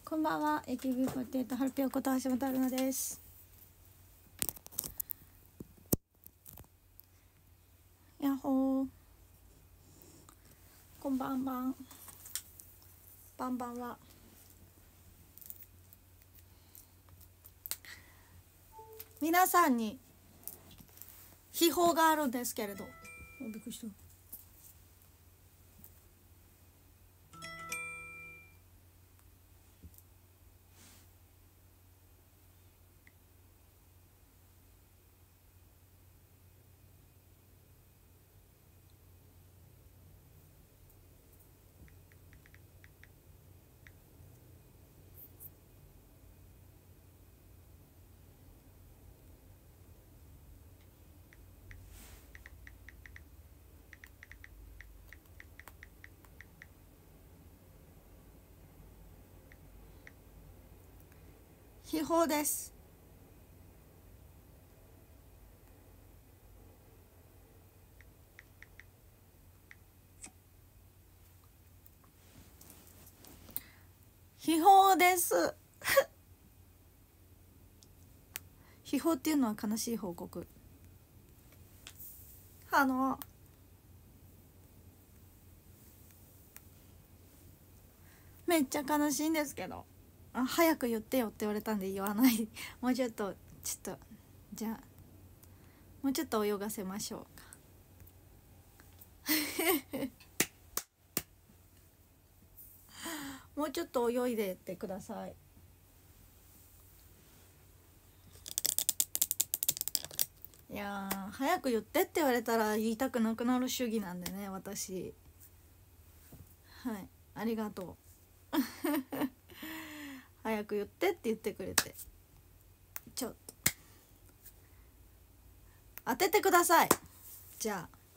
こんばんは、AKB48 ハルピョこと橋本春奈です。やっほー、こんばんは。ばんばんは。皆さんに秘宝があるんですけれど、びっくりした。秘宝です。秘宝です秘宝っていうのは悲しい報告。めっちゃ悲しいんですけど、早く言ってよって言われたんで言わないもうちょっとじゃあもうちょっと泳がせましょうかもうちょっと泳いでってください。いやー、早く言ってって言われたら言いたくなくなる主義なんでね、私。はい、ありがとう早く言ってって言ってくれて、ちょっと当ててください。じゃあ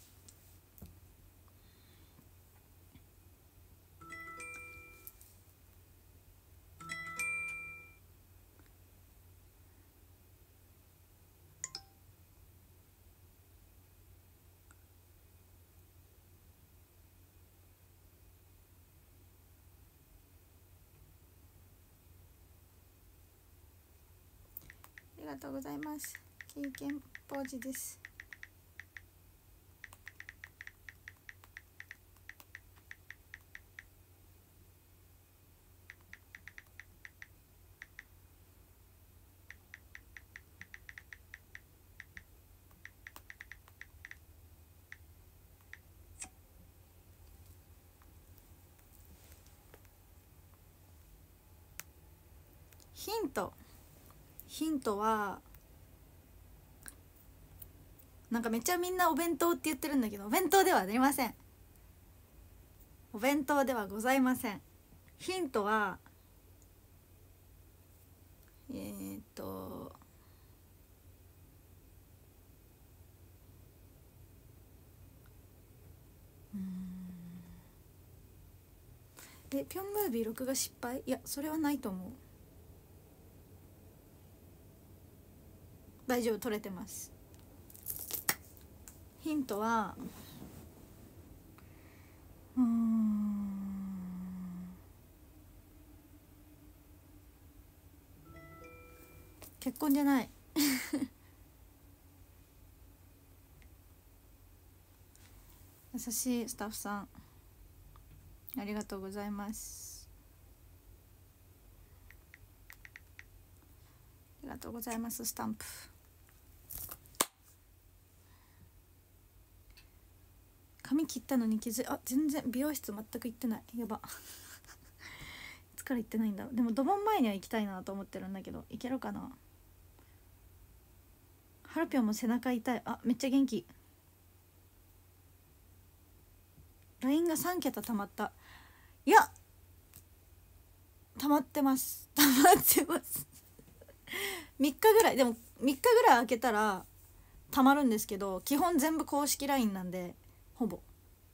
ありがとうございます。経験ポージです。ヒントはなんかめっちゃみんなお弁当って言ってるんだけど、お弁当ではありません。お弁当ではございません。ヒントはピョンムービー録画失敗？いや、それはないと思う。大丈夫、撮れてます。ヒントは結婚じゃない優しいスタッフさん、ありがとうございます。ありがとうございます。スタンプ。髪切ったのに全然美容室全く行ってない。やばいつから行ってないんだろう。でもドボン前には行きたいなと思ってるんだけど、行けるかな。ハルピョンも背中痛い。めっちゃ元気。 LINE が3桁溜まった。いや溜まってます3日ぐらい、でも3日ぐらい空けたら溜まるんですけど、基本全部公式 LINE なんで、ほぼ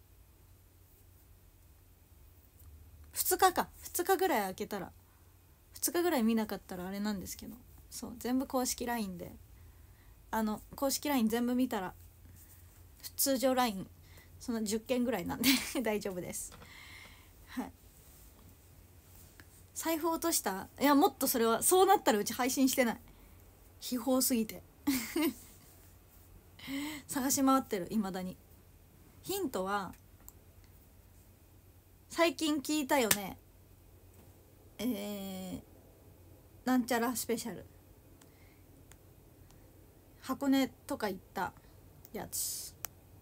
2日ぐらい空けたら、2日ぐらい見なかったらあれなんですけど、そう全部公式 LINE で、公式 LINE 全部見たら通常 LINE その10件ぐらいなんで大丈夫です。はい、 財布落とした。いやもっとそれはそうなったらうち配信してない。秘宝すぎて探し回ってるいまだに。ヒントは最近聞いたよね、なんちゃらスペシャル、箱根とか行ったやつ。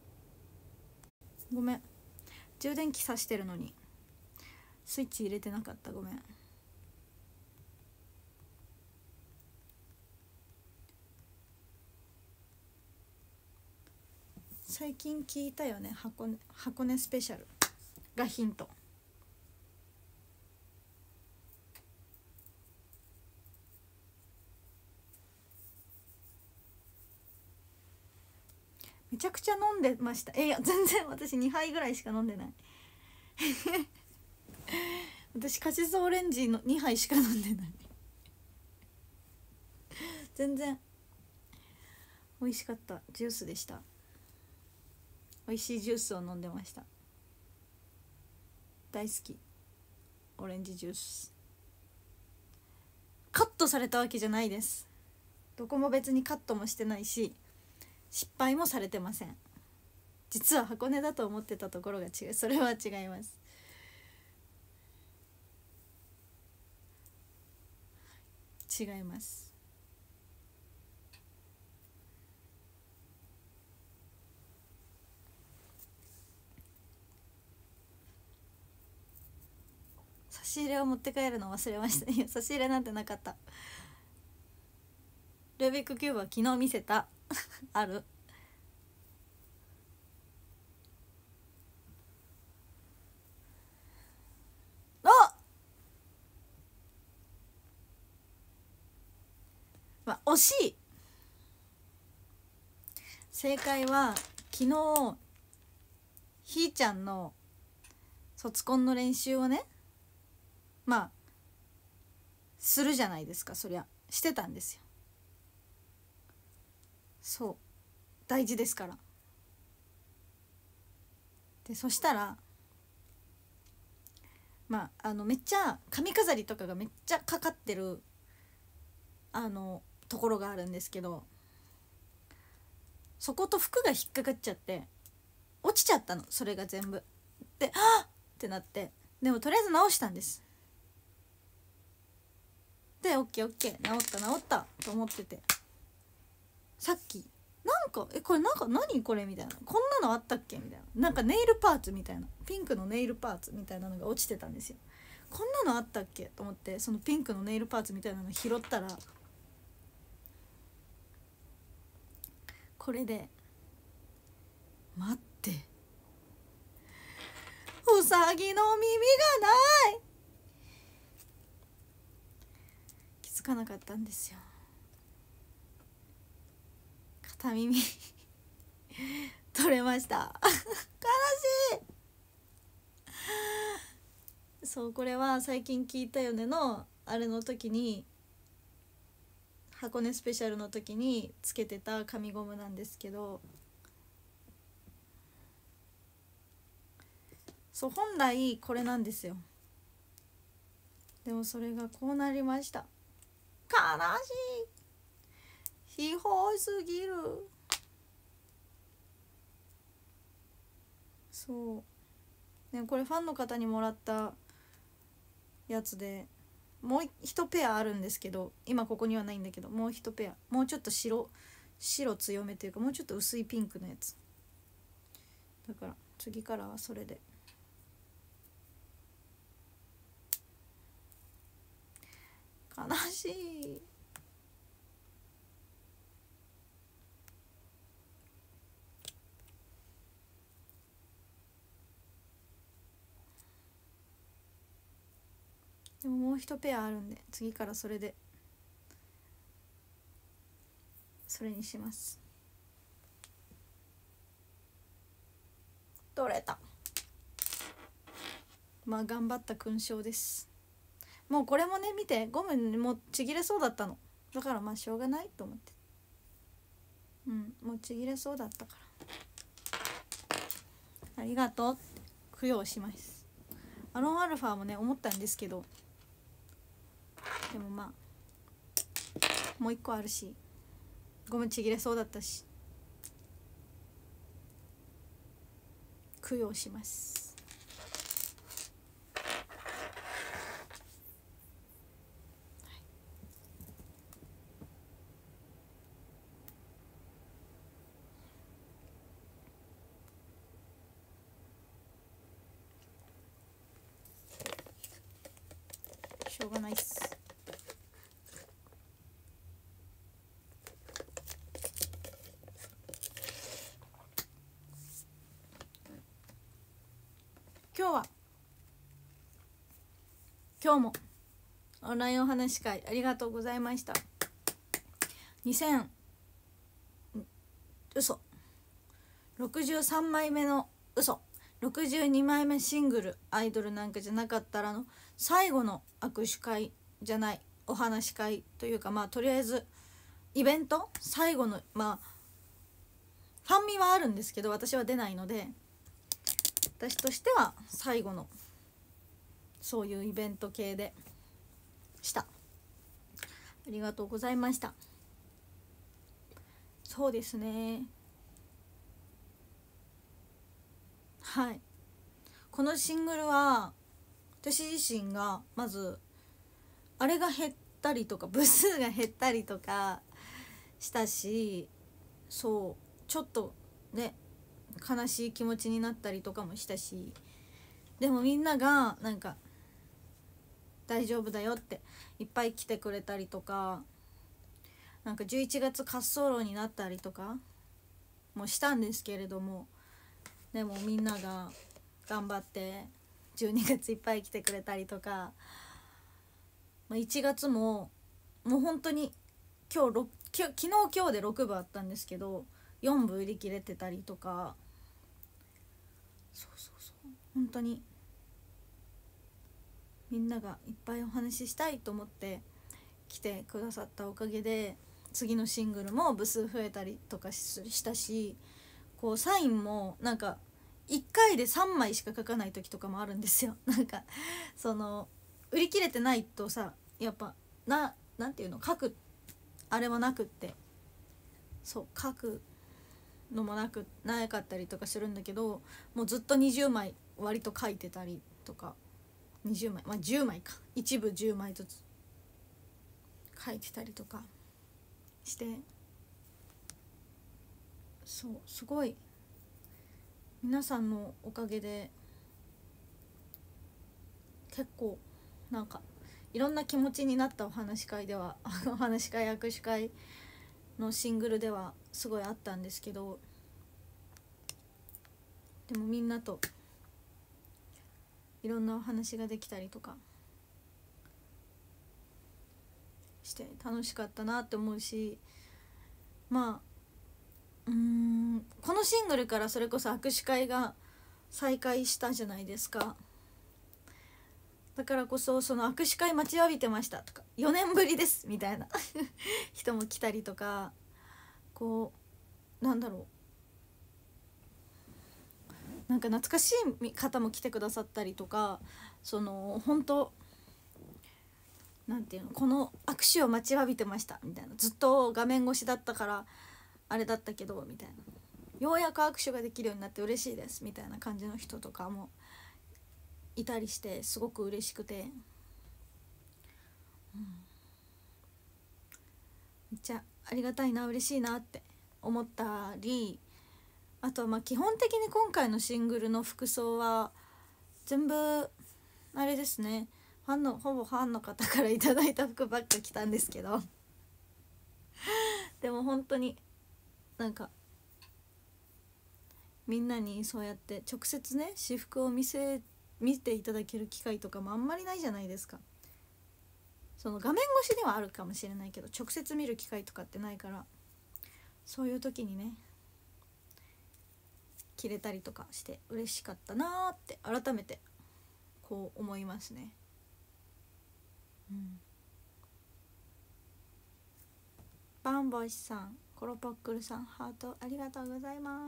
ごめん、充電器さしてるのにスイッチ入れてなかった、ごめん。最近聞いたよね、箱根スペシャルがヒント。めちゃくちゃ飲んでました。いや全然私2杯ぐらいしか飲んでない私カシスオレンジの2杯しか飲んでない全然美味しかったジュースでした。美味しいジュースを飲んでました。大好きオレンジジュース。カットされたわけじゃないです。どこも別にカットもしてないし失敗もされてません。実は箱根だと思ってたところが違う。それは違います。違います。差し入れを持って帰るの忘れました。いや差し入れなんてなかった。ルービックキューブは昨日見せたある。あ惜しい。正解は昨日ひーちゃんの卒コンの練習をね、するじゃないですか。そりゃしてたんですよ。そう大事ですから。でそしたらめっちゃ髪飾りとかがめっちゃかかってるところがあるんですけど、そこと服が引っかかっちゃって落ちちゃったの、それが全部で、はっってなって、でもとりあえず直したんです。でオッケーオッケー、治ったと思ってて、さっきなんかこれなんか何これみたいな、こんなのあったっけみたいな、なんかネイルパーツみたいな、ピンクのネイルパーツみたいなのが落ちてたんですよ。こんなのあったっけと思って、そのピンクのネイルパーツみたいなの拾ったらこれで、待って、うさぎの耳がない、気づかなかったんですよ。片耳取れました悲しい。そうこれは最近聞いたよねのあれの時に、箱根スペシャルの時につけてた紙ゴムなんですけど、そう本来これなんですよ。でもそれがこうなりました。悲しい、ひほすぎる。そうね、これファンの方にもらったやつで、もう一ペアあるんですけど、今ここにはないんだけど、もう一ペア、もうちょっと白強めというか、もうちょっと薄いピンクのやつだから、次からはそれで。悲しい。でももう一ペアあるんで、次からそれで、それにします。取れた。頑張った勲章です。もうこれもね見て、ゴムもうちぎれそうだったのだから、しょうがないと思って、もうちぎれそうだったからありがとうって供養します。アロンアルファもね思ったんですけど、 でもまあもう一個あるし、ゴムちぎれそうだったし供養します。しょうがないっす。今日もオンラインお話し会ありがとうございました。63枚目の62枚目シングルアイドルなんかじゃなかったらの最後の握手会じゃないお話し会というか、まあとりあえずイベント最後の、まあファンミはあるんですけど私は出ないので、私としては最後のそういうイベント系でした。ありがとうございました。そうですね、はい、このシングルは私自身がまずあれが減ったりとか部数が減ったりとかしたし、そうちょっとね悲しい気持ちになったりとかもしたし、でもみんながなんか大丈夫だよっていっぱい来てくれたりとか、なんか11月滑走路になったりとかもしたんですけれども、でもみんなが頑張って12月いっぱい来てくれたりとか、1月ももう本当に昨日今日で6部あったんですけど4部売り切れてたりとか、そう本当にみんながいっぱいお話ししたいと思って来てくださったおかげで次のシングルも部数増えたりとかしたし、こうサインもなんか1回で3枚しか書かない時とかもあるんですよ。なんかその売り切れてないとさ、やっぱなんていうの、書くあれもなくって、そう書くのもなかったりとかするんだけど、もうずっと20枚割と書いてたりとか、20枚10枚か、一部10枚ずつ書いてたりとかして、そうすごい皆さんのおかげで結構なんかいろんな気持ちになったお話し会ではお話し会握手会のシングルではすごいあったんですけど、でもみんなといろんなお話ができたりとかして楽しかったなって思うし、まあこのシングルからそれこそ握手会が再開したじゃないですか。だからこそその握手会待ちわびてましたとか4年ぶりですみたいな人も来たりとか、こうなんだろう、なんか懐かしい方も来てくださったりとか、その本当なんていうの、この握手を待ちわびてましたみたいな、ずっと画面越しだったからあれだったけどみたいな、ようやく握手ができるようになって嬉しいですみたいな感じの人とかもいたりしてすごく嬉しくて、めっちゃありがたいな嬉しいなって思ったり、あとはまあ基本的に今回のシングルの服装は全部あれですね、ほぼファンの方からいただいた服ばっか着たんですけどでも本当になんかみんなにそうやって直接ね私服を見ていただける機会とかもあんまりないじゃないですか。その画面越しではあるかもしれないけど直接見る機会とかってないから、そういう時にね着れたりとかして嬉しかったなーって改めてこう思いますね。バンボシさん、コロポックルさん、ハートありがとうございます。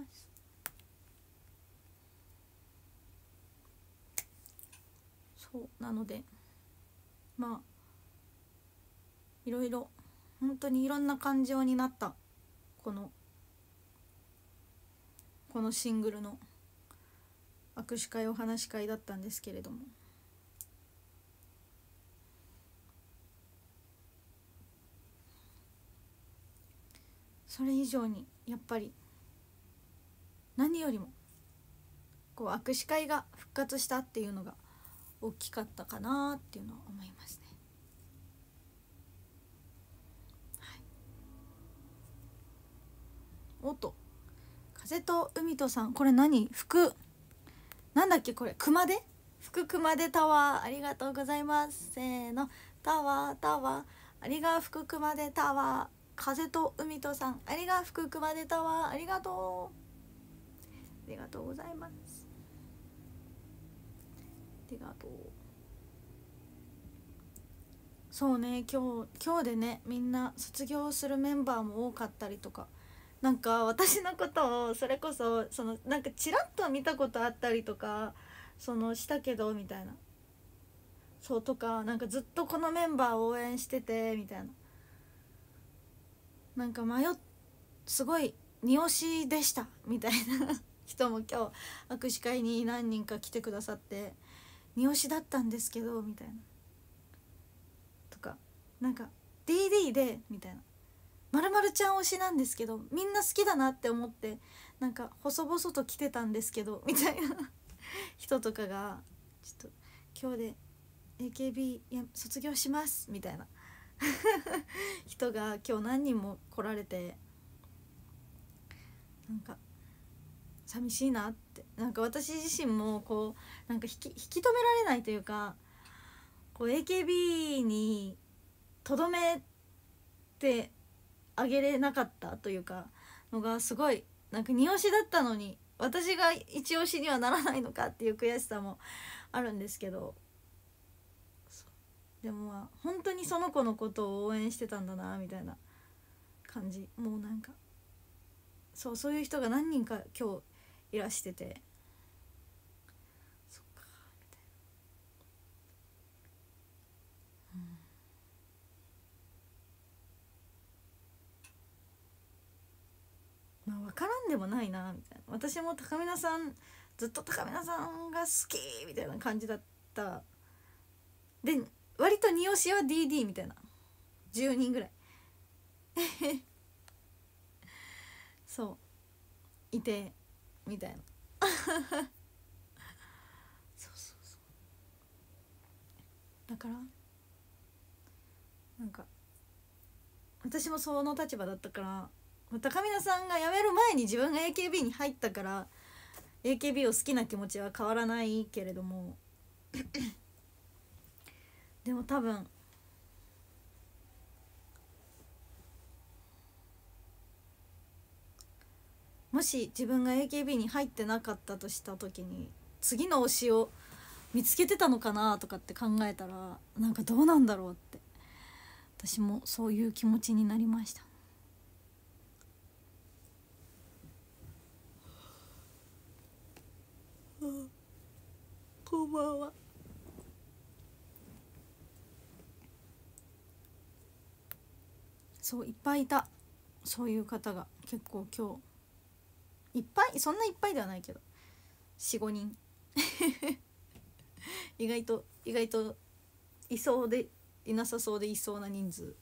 そうなのでまあいろいろ本当にいろんな感情になったこのシングルの握手会お話し会だったんですけれども、それ以上にやっぱり何よりもこう握手会が復活したっていうのが大きかったかなっていうのは思いますね。はい、おっと、風と海とさん、これ何？なんだっけこれ、熊手？福熊手タワーありがとうございます。せーの、タワーありが福熊手タワー。風と海とさんありが福熊手タワーありがとう、ありがとうございます。ありがとう。そうね、今日でね、みんな卒業するメンバーも多かったりとか、なんか私のことをそれこそなんかちらっと見たことあったりとかしたけどみたいな、そうとか、なんかずっとこのメンバーを応援しててみたいな、なんかすごい二推しでしたみたいな人も今日握手会に何人か来てくださって、二推しだったんですけどみたいなとか、なんか DD でみたいな、まるまるちゃん推しなんですけどみんな好きだなって思ってなんか細々と来てたんですけどみたいな人とかが、ちょっと今日で AKB 卒業しますみたいな人が今日何人も来られて、なんか寂しいなって、なんか私自身もこうなんか引き止められないというか、こう AKB にとどめてあげれなかったというかのがすごい、なんか二推しだったのに私が一押しにはならないのかっていう悔しさもあるんですけど、でもまあ本当にその子のことを応援してたんだなみたいな感じ、もうなんかそういう人が何人か今日いらしてて、そっかみたいな、まあ分からんでもないなみたいな、私も高見菜さんずっと高見菜さんが好きみたいな感じだったで、割と二押しは DD みたいな10人ぐらいそういてみたいなそうだからなんか私もその立場だったから、高見菜さんが辞める前に自分が AKB に入ったから AKB を好きな気持ちは変わらないけれどもでも多分もし自分が AKB に入ってなかったとした時に次の推しを見つけてたのかなとかって考えたら、なんかどうなんだろうって、私もそういう気持ちになりました。こんばんは。そういっぱいいた、そういう方が結構今日いっぱい、そんないっぱいではないけど45人意外といそうでいなさそうでいそうな人数、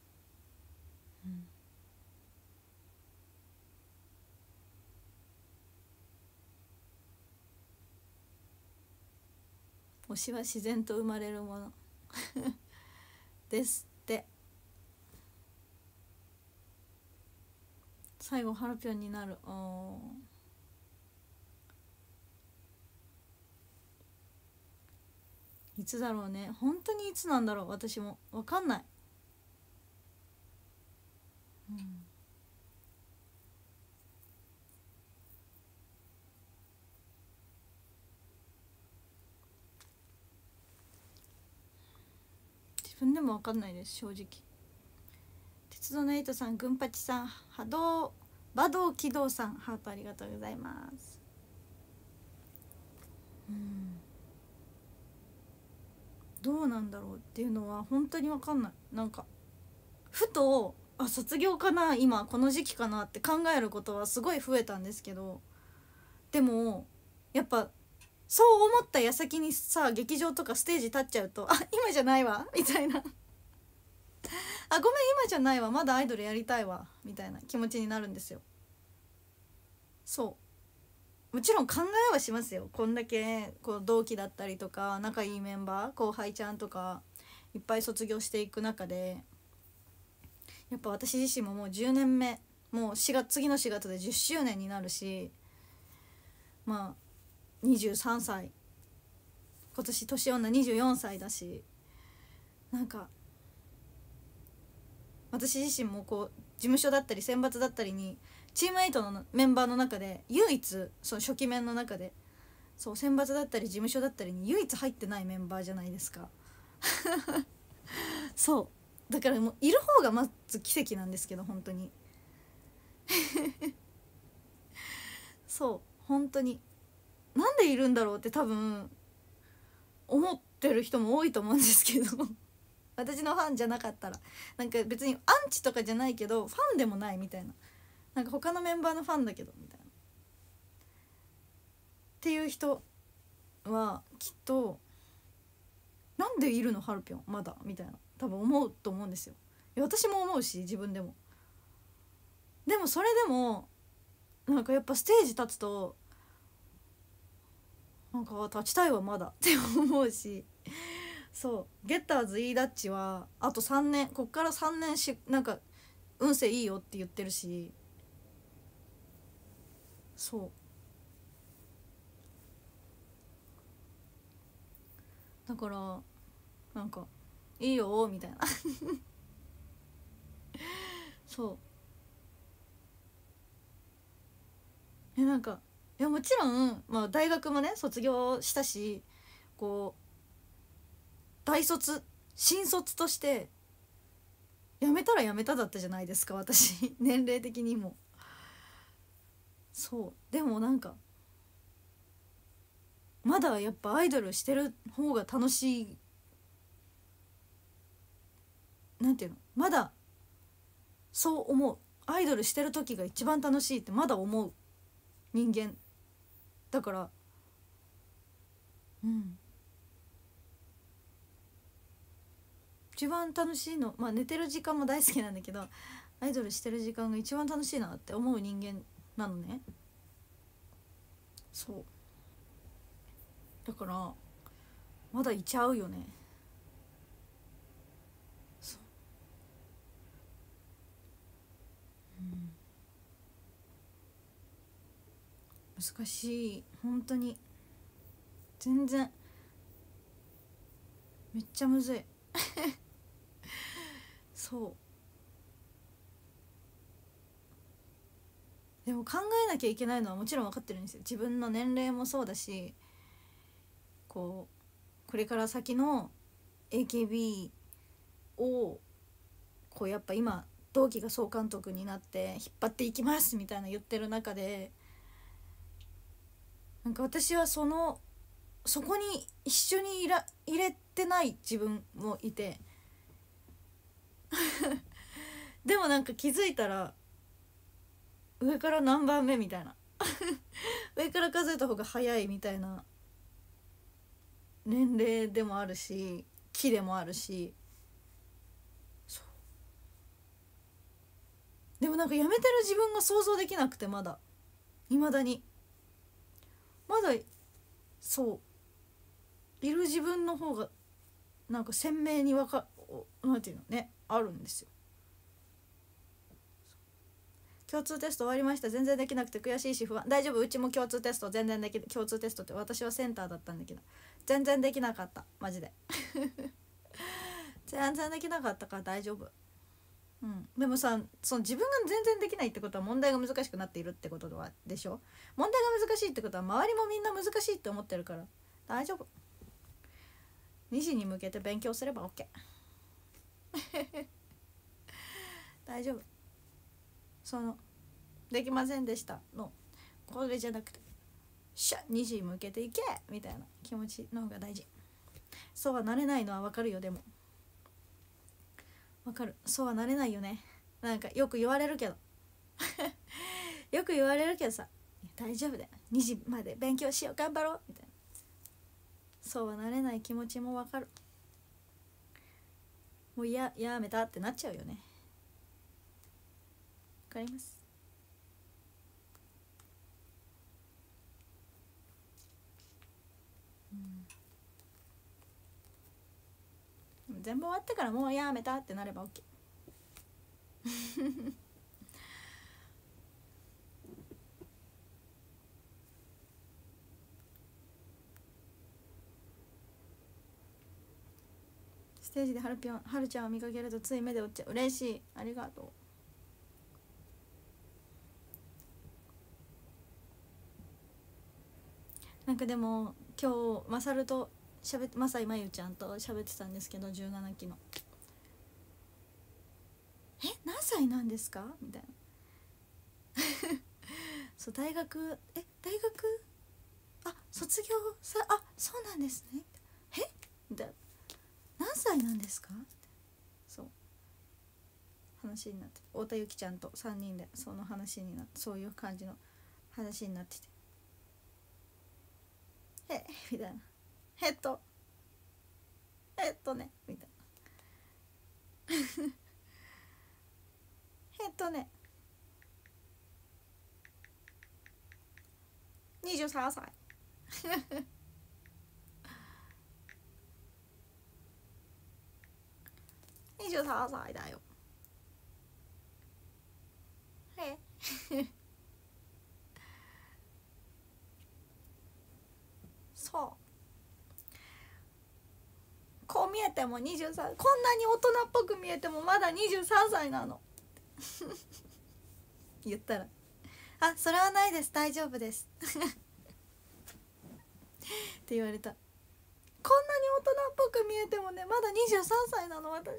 推しは自然と生まれるものですって。最後ハルピョンになる。いつだろうね、本当にいつなんだろう、私も分かんない、自分でも分かんないです、正直。鉄道のエイトさん、軍八さん、馬道機動さん、ハートありがとうございます。どうなんだろうっていうのは本当に分かんない。なんかふと卒業かな今この時期かなって考えることはすごい増えたんですけど、でもやっぱそう思った矢先にさ劇場とかステージ立っちゃうと今じゃないわみたいなごめん今じゃないわまだアイドルやりたいわみたいな気持ちになるんですよ。そうもちろん考えはしますよ。こんだけこう同期だったりとか仲いいメンバー後輩ちゃんとかいっぱい卒業していく中で、やっぱ私自身ももう10年目もう次の4月で10周年になるし、まあ23歳今年年女24歳だし、なんか私自身もこう事務所だったり選抜だったりにチームエイトのメンバーの中で唯一その初期面の中でそう選抜だったり事務所だったりに唯一入ってないメンバーじゃないですかそうだからもういる方がまず奇跡なんですけど本当にそう本当になんでいるんだろうって多分思ってる人も多いと思うんですけど私のファンじゃなかったらなんか別にアンチとかじゃないけどファンでもないみたいな、なんか他のメンバーのファンだけどみたいなっていう人はきっとなんでいるのハルピョンまだみたいな多分思うと思うんですよ。いや私も思うし自分でも。でもそれでもなんかやっぱステージ立つとなんか立ちたいわまだって思うし、そうゲッターズ E ダッチはあと3年こっから3年なんか運勢いいよって言ってるし、そうだからなんかいいよみたいなそうなんかいやもちろん、まあ、大学もね卒業したしこう大卒新卒として辞めたら辞めただったじゃないですか私年齢的にも。そうでもなんかまだやっぱアイドルしてる方が楽しい、なんていうのまだそう思う、アイドルしてる時が一番楽しいってまだ思う人間だから、うん一番楽しいのまあ寝てる時間も大好きなんだけどアイドルしてる時間が一番楽しいなって思う人間なのね。そうだからまだいちゃうよね。そう、うん、難しい本当に全然めっちゃむずいそうでも考えなきゃいけないのはもちろん分かってるんですよ。自分の年齢もそうだしこれから先の AKB をやっぱ今同期が総監督になって引っ張っていきますみたいな言ってる中でなんか私はそこに一緒に入れてない自分もいてでもなんか気づいたら上から何番目みたいな上から数えた方が早いみたいな年齢でもあるし期でもあるし、でもなんかやめてる自分が想像できなくてまだ未だにまだそういる自分の方がなんか鮮明になんていうのねあるんですよ。共通テスト終わりました。全然できなくて悔しいし不安。大丈夫、うちも共通テスト全然でき共通テストって私はセンターだったんだけど全然できなかったマジで全然できなかったから大丈夫。うん、でもさその自分が全然できないってことは問題が難しくなっているってことでしょ。問題が難しいってことは周りもみんな難しいって思ってるから大丈夫。2時に向けて勉強すれば OK 大丈夫。できませんでしたのこれじゃなくて2時に向けていけみたいな気持ちの方が大事。そうはなれないのは分かるよ。でもわかる。そうはなれないよね。なんかよく言われるけどよく言われるけどさ、大丈夫だよ、2時まで勉強しよう、頑張ろうみたいな。そうはなれない気持ちもわかる。もうやめたってなっちゃうよね。わかります。全部終わってからもうやめたってなれば OK ステージではるちゃんを見かけるとつい目で追っちゃう。嬉しい、ありがとう。なんかでも今日マサルとマサイまゆちゃんと喋ってたんですけど、17期の何歳なんですかみたいなそう、大学卒業そうなんですねみたいな、何歳なんですか、そう話になって、太田ゆきちゃんと3人でその話になって、そういう感じの話になってて、みたいな、えっとねみたいな23歳23歳だよそうこう見えても23、こんなに大人っぽく見えてもまだ23歳なの言ったらそれはないです、大丈夫ですって言われた。こんなに大人っぽく見えてもね、まだ23歳なの私。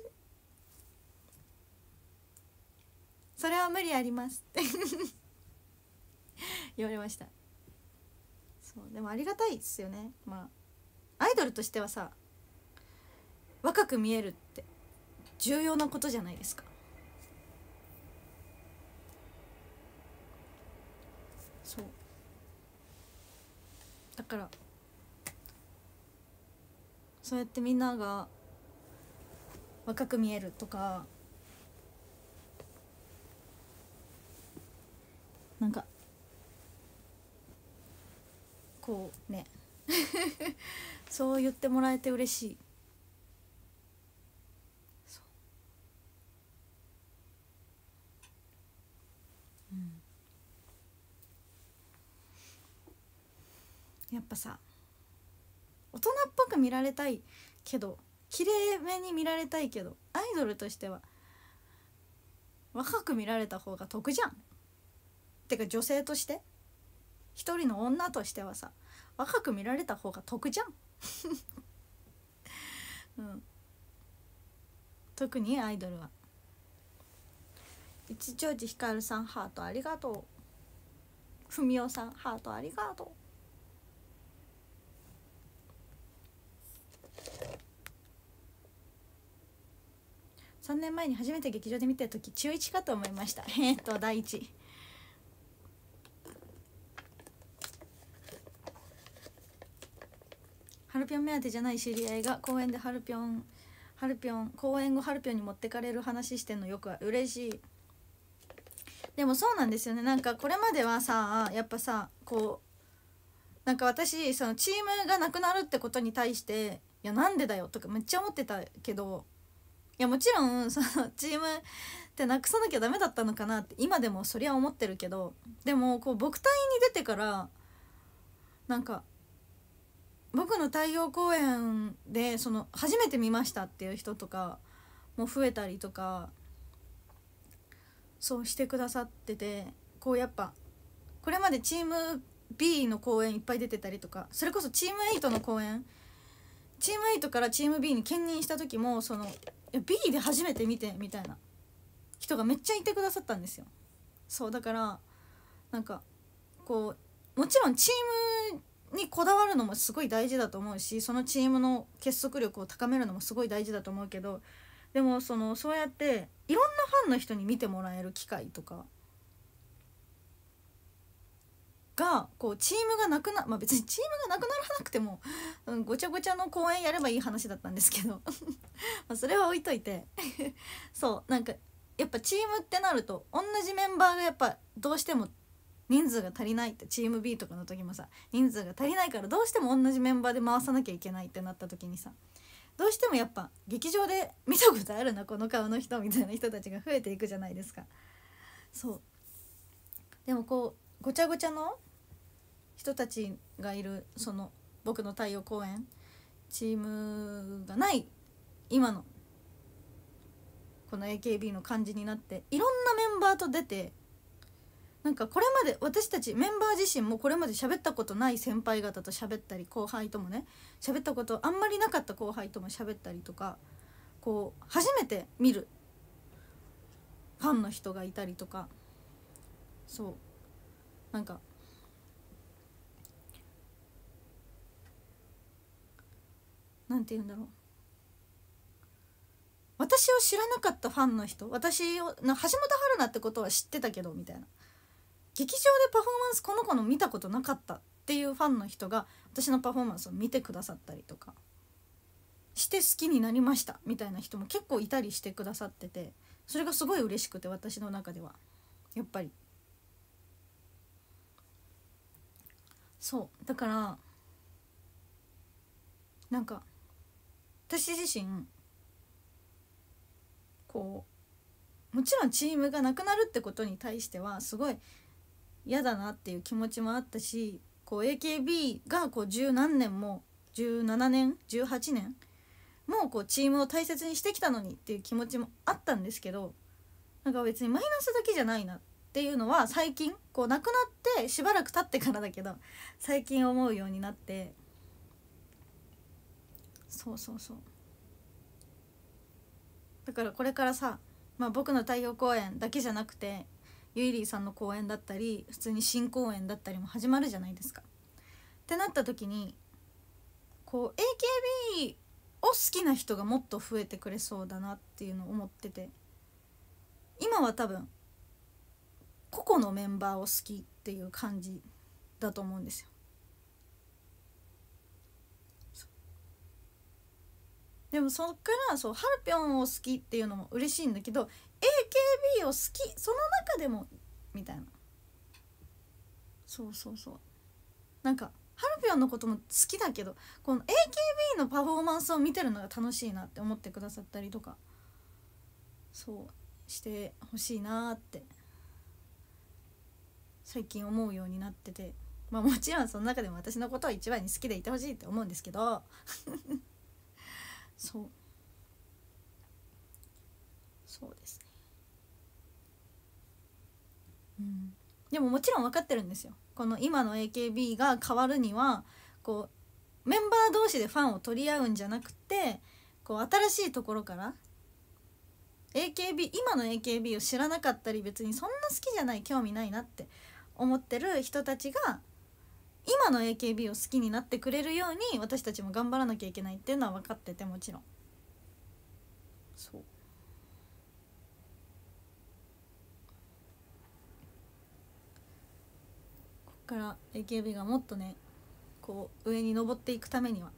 それは無理ありますって言われました。そうでもありがたいですよね。アイドルとしてはさ、若く見えるって重要なことじゃないですか。そうだからそうやってみんなが若く見えるとか、なんかこうねそう言ってもらえて嬉しい。そう、やっぱさ、大人っぽく見られたいけど、綺麗めに見られたいけど、アイドルとしては若く見られた方が得じゃん。てか女性として、一人の女としてはさ、若く見られた方が得じゃん特にアイドルは。一丁寺ひかるさんハートありがとう。ふみおさんハートありがとう。3年前に初めて劇場で見た時中1かと思いました第一。ハルピョン目当てじゃない知り合いが公園で公演後ハルピョンに持ってかれる話してんのよく嬉しい。でもそうなんですよね。なんかこれまではさ、やっぱさ、こうなんか私そのチームがなくなるってことに対していやなんでだよとかめっちゃ思ってたけど、いやもちろんそのチームってなくさなきゃダメだったのかなって今でもそりゃ思ってるけど、でもこう僕隊に出てからなんか僕の太陽公演でその初めて見ましたっていう人とかも増えたりとかそうしてくださってて、こうやっぱこれまでチーム B の公演いっぱい出てたりとか、それこそチーム8の公演、チーム8からチーム B に兼任した時もそのB で初めて見てみたいな人がめっちゃいてくださったんですよ。そうだからなんかこうもちろんチームにこだわるのもすごい大事だと思うし、そのチームの結束力を高めるのもすごい大事だと思うけど、 でもそうやっていろんなファンの人に見てもらえる機会とかがこうチームがなくな、まあ別にチームがなくならなくても、ごちゃごちゃの公演やればいい話だったんですけどまあそれは置いといてそうなんかやっぱチームってなると同じメンバーがやっぱどうしても人数が足りないって、チーム B とかの時もさ人数が足りないからどうしても同じメンバーで回さなきゃいけないってなった時にさ、どうしてもやっぱ劇場で見たことあるなこの顔の人みたいな人たちが増えていくじゃないですか。そうでもこうごちゃごちゃの人たちがいる僕の太陽公演チームがない今のこの AKB の感じになって、いろんなメンバーと出て、なんかこれまで私たちメンバー自身もこれまで喋ったことない先輩方と喋ったり、後輩ともね喋ったことあんまりなかった後輩とも喋ったりとか、こう初めて見るファンの人がいたりとか、そうなんかなんて言うんだろう、私を知らなかったファンの人、私を橋本春菜ってことは知ってたけどみたいな、劇場でパフォーマンスこの子の見たことなかったっていうファンの人が私のパフォーマンスを見てくださったりとかして好きになりましたみたいな人も結構いたりしてくださってて、それがすごい嬉しくて、私の中ではやっぱりそうだからなんか私自身こうもちろんチームがなくなるってことに対してはすごい嫌だなっていう気持ちもあったし、こう AKB がこう十何年も17年18年もうこうチームを大切にしてきたのにっていう気持ちもあったんですけど、なんか別にマイナスだけじゃないなっていうのは最近こう亡くなってしばらく経ってからだけど最近思うようになって、そうだからこれからさ、まあ、僕の太陽公演だけじゃなくてゆいりーさんの公演だったり普通に新公演だったりも始まるじゃないですか。ってなった時にこう AKB を好きな人がもっと増えてくれそうだなっていうのを思ってて、今は多分個々のメンバーを好きっていう感じだと思うんですよ。でもそっからハルピョンを好きっていうのも嬉しいんだけど AKB を好きその中でもみたいな、そうなんかハルピョンのことも好きだけどこの AKB のパフォーマンスを見てるのが楽しいなって思ってくださったりとかそうしてほしいなって最近思うようになってて、まあもちろんその中でも私のことを一番に好きでいてほしいって思うんですけどそうですね。でももちろん分かってるんですよ。この今の AKB が変わるにはこうメンバー同士でファンを取り合うんじゃなくて、こう新しいところから 今の AKB を知らなかったり別にそんな好きじゃない興味ないなって思ってる人たちが今の AKB を好きになってくれるように私たちも頑張らなきゃいけないっていうのは分かってて、もちろんそうこっから AKB がもっとねこう上に登っていくためには、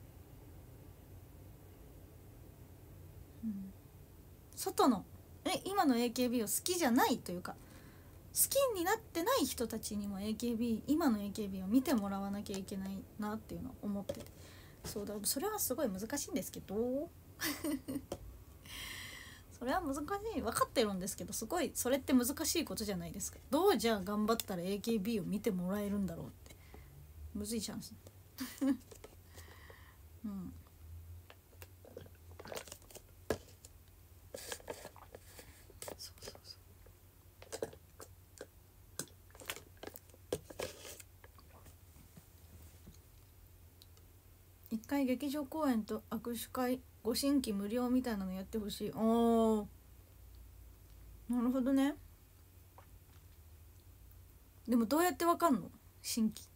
外の今の AKB を好きじゃないというか好きになってない人たちにも今の AKB を見てもらわなきゃいけないなっていうのを思ってて、それはすごい難しいんですけどそれは難しい分かってるんですけど、すごいそれって難しいことじゃないですか。どうじゃあ頑張ったら AKB を見てもらえるんだろうってむずいチャンスうん一回劇場公演と握手会ご新規無料みたいなのやってほしい。おーなるほどね。でもどうやってわかんの新規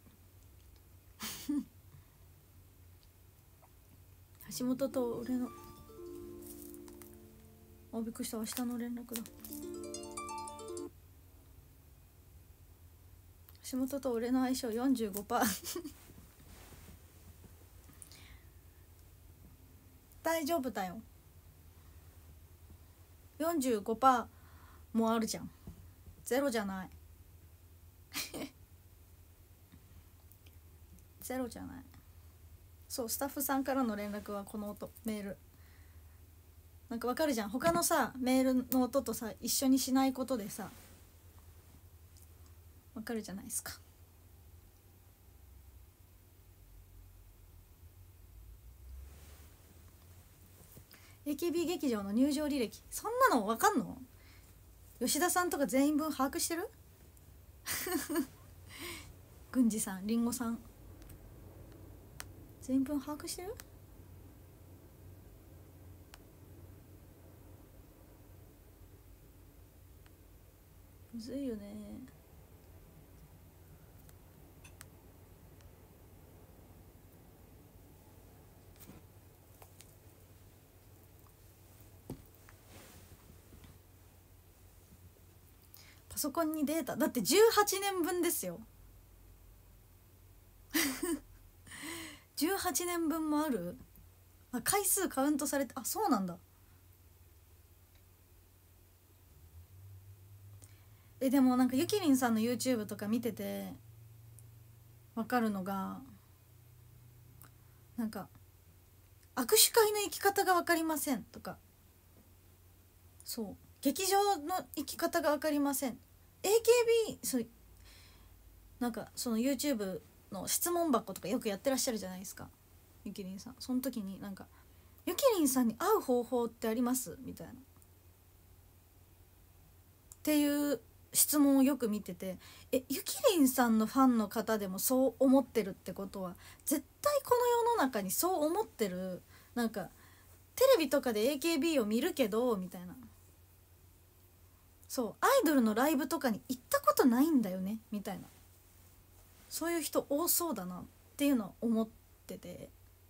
橋本と俺のあ、びっくりした。明日の連絡だ。橋本と俺の相性 45%。 大丈夫だよ。 45% もあるじゃん。ゼロじゃない。ゼロじゃない。そう、スタッフさんからの連絡はこの音、メールなんかわかるじゃん。他のさメールの音とさ一緒にしないことでさわかるじゃないですか。AKB 劇場の入場履歴、そんなのわかんの？吉田さんとか全員分把握してる？郡司さん、りんごさん、全員分把握してる？むずいよね。パソコンにデータだって18年分ですよ。18年分もある。あ、回数カウントされて、あ、そうなんだ。でもなんかゆきりんさんの YouTube とか見てて分かるのが、なんか握手会の行き方が分かりませんとか、そう劇場の行き方が分かりません。 AKB そうなんかその YouTube の質問箱とかよくやってらっしゃるじゃないですか、ゆきりんさん。その時になんかゆきりんさんに会う方法ってありますみたいなっていう質問をよく見てて、ゆきりんさんのファンの方でもそう思ってるってことは絶対この世の中にそう思ってる、なんかテレビとかで AKB を見るけどみたいな、そうアイドルのライブとかに行ったことないんだよねみたいな、そういう人多そうだなっていうのは思ってて、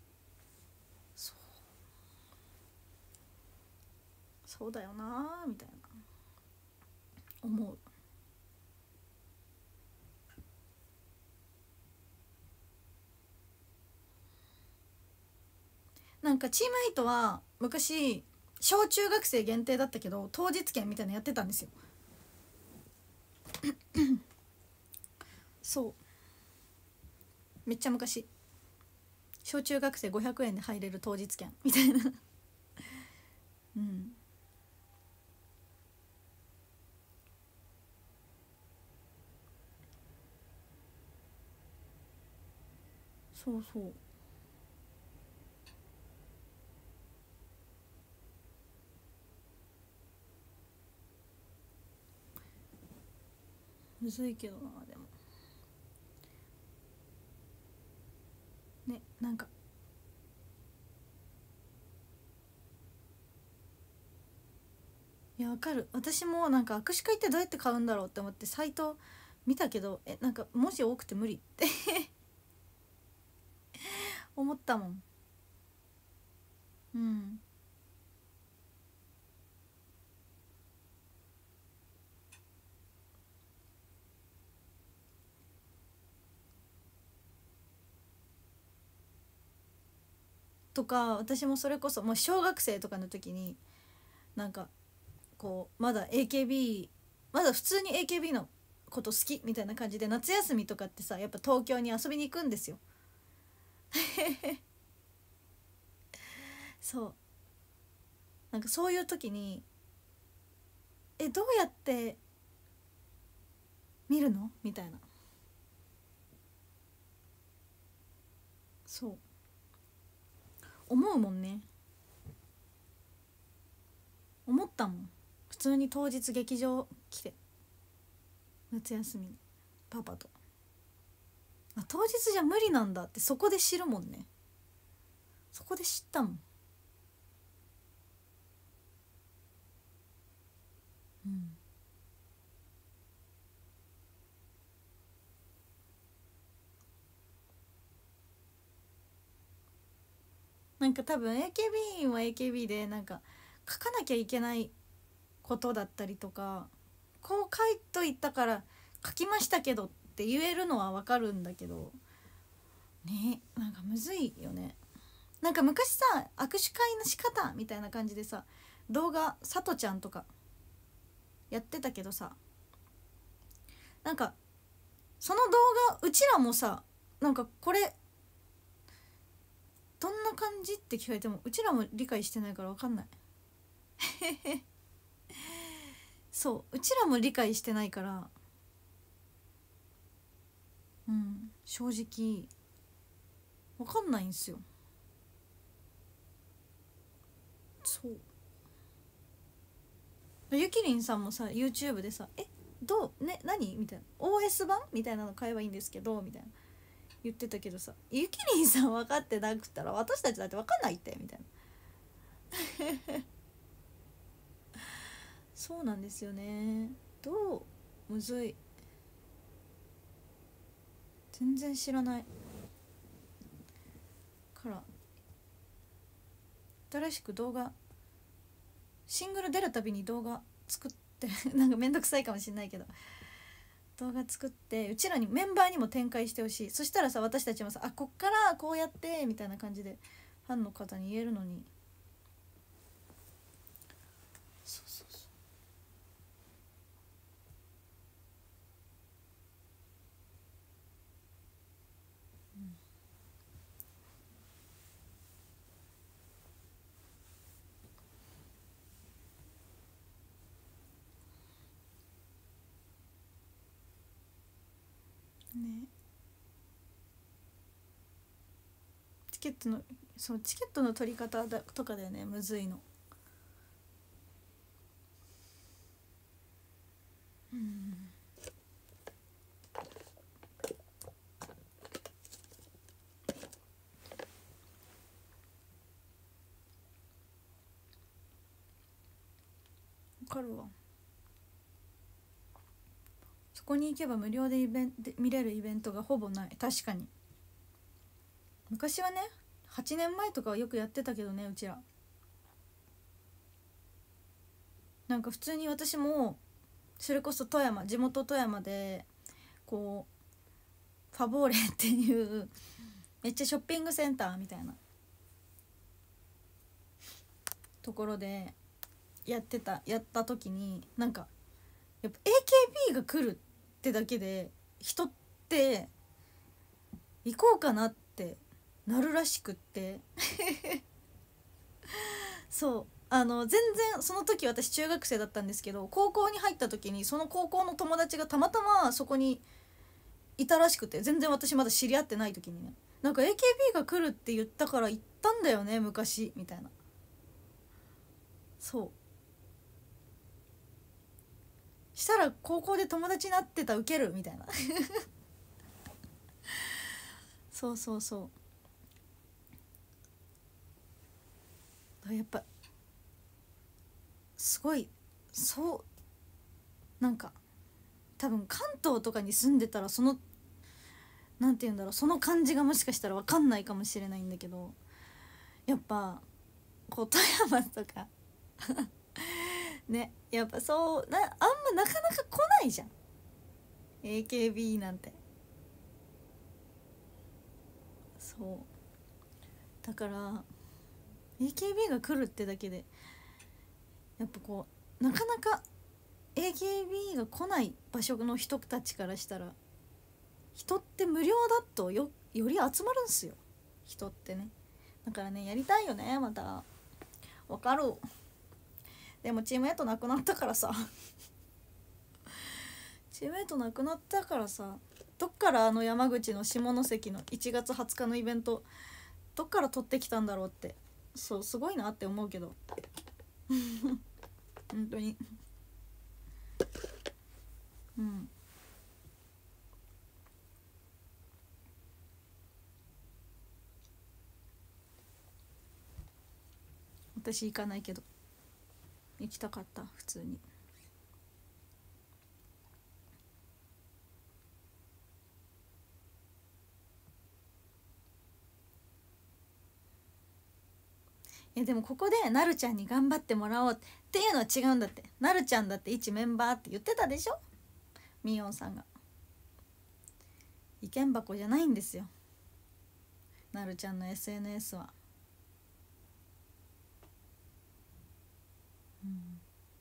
そうだよなみたいな思う。なんかチームエイトは昔小中学生限定だったけど当日券みたいなのやってたんですよ。そうめっちゃ昔、小中学生500円で入れる当日券みたいな。うん、そうそう、むずいけどな。でもね、なんかいやわかる。私もなんか握手会ってどうやって買うんだろうって思ってサイト見たけど、なんか文字多くて無理って思ったもん。うん、とか私もそれこそもう小学生とかの時になんかこうまだ AKB まだ普通に AKB のこと好きみたいな感じで夏休みとかってさやっぱ東京に遊びに行くんですよ。そうなんかそういう時にどうやって見るのみたいな、そう思うもんね。思ったもん。普通に当日劇場来て夏休みにパパと、あ当日じゃ無理なんだってそこで知るもんね。そこで知ったもん。うん、なんか多分 AKB は AKB でなんか書かなきゃいけないことだったりとか、こう書いといたから書きましたけどって言えるのはわかるんだけどね、なんかむずいよね。なんか昔さ、握手会の仕方みたいな感じでさ、動画さとちゃんとかやってたけどさ、なんかその動画うちらもさ、なんかこれどんな感じって聞かれてもうちらも理解してないから分かんないそううちらも理解してないから、正直分かんないんすよ。そうゆきりんさんもさ YouTube でさどうね何みたいな OS 版みたいなの買えばいいんですけどみたいな言ってたけどさ、ゆきりんさん分かってなくったら私たちだって分かんないってみたいなそうなんですよね。どうむずい、全然知らないから新しく動画シングル出るたびに動画作ってなんかめんどくさいかもしんないけど動画作ってうちらにメンバーにも展開してほしい。そしたらさ私たちもさこっからこうやってみたいな感じでファンの方に言えるのに。そうそうそう、ね、チケットのチケットの取り方だとかだよね、むずいの。わかるわ。そこに行けば無料で見れるイベントがほぼない。確かに昔はね、8年前とかはよくやってたけどね、うちら。なんか普通に私もそれこそ地元富山でこうファボーレっていうめっちゃショッピングセンターみたいなところでやった時に、なんかやっぱ AKB が来るってだけで人って行こうかなってなるらしくってそう全然その時私中学生だったんですけど、高校に入った時にその高校の友達がたまたまそこにいたらしくて、全然私まだ知り合ってない時にね、なんか AKB が来るって言ったから行ったんだよね昔みたいな。そうしたら高校で友達になってた、ウケるみたいなそうそうそう、やっぱすごい、なんか多分関東とかに住んでたらなんて言うんだろう、その感じがもしかしたら分かんないかもしれないんだけど、やっぱこう富山とかね、やっぱあんまなかなか来ないじゃん AKB なんて。そうだから AKB が来るってだけでやっぱこうなかなか AKB が来ない場所の人たちからしたら、人って無料だとより集まるんすよ、人ってね。だからね、やりたいよねまた。わかる。でもチームメイトなくなったからさチームメイトなくなったからさ、どっから山口の下関の1月20日のイベントどっから取ってきたんだろうって、そうすごいなって思うけど本当に私行かないけど行きたかった、普通に。 いやでもここでなるちゃんに頑張ってもらおうっていうのは違うんだって。なるちゃんだって一メンバーって言ってたでしょ、みおんさんが。意見箱じゃないんですよ、なるちゃんの SNS は。うん、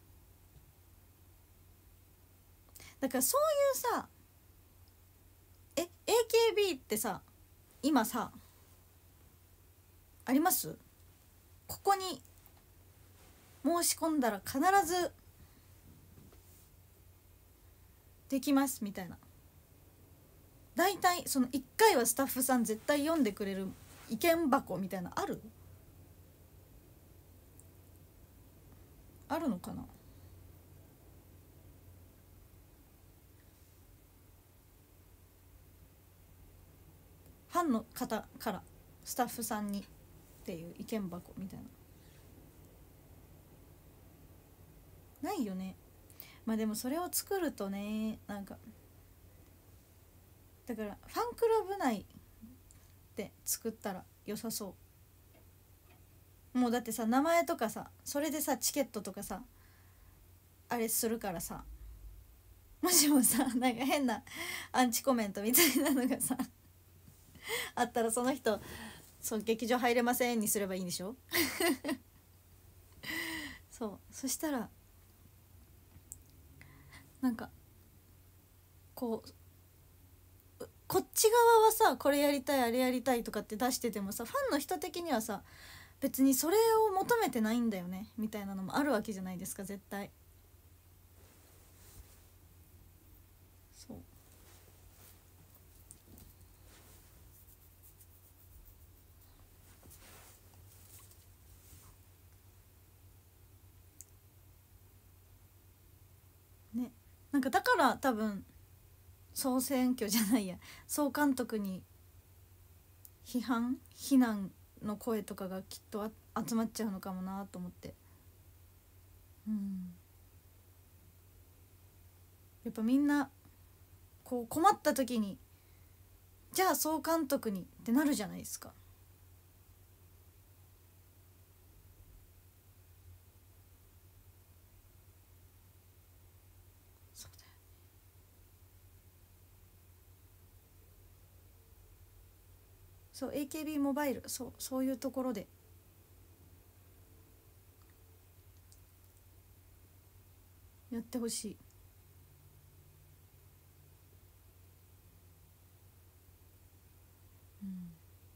だからそういうさ、AKB ってさ、今さあります？ここに申し込んだら必ずできますみたいな、大体その1回はスタッフさん絶対読んでくれる意見箱みたいなある？あるのかな。ファンの方からスタッフさんにっていう意見箱みたいな、ないよね。まあでもそれを作るとね、なんかだからファンクラブ内で作ったら良さそう。もうだってさ、名前とかさ、それでさチケットとかさあれするからさ、もしもさなんか変なアンチコメントみたいなのがさあったら、その人そう劇場入れませんにすればいいんでしょそう、そしたらなんかこっち側はさ、これやりたいあれやりたいとかって出しててもさ、ファンの人的にはさ別にそれを求めてないんだよねみたいなのもあるわけじゃないですか、絶対。そうね、なんかだから多分総選挙じゃないや、総監督に非難の声とかがきっと集まっちゃうのかもなと思って。うん、やっぱみんなこう困った時に、じゃあ総監督にってなるじゃないですか。そうだよ。そう AKB モバイル、そういうところでやってほしい。うん、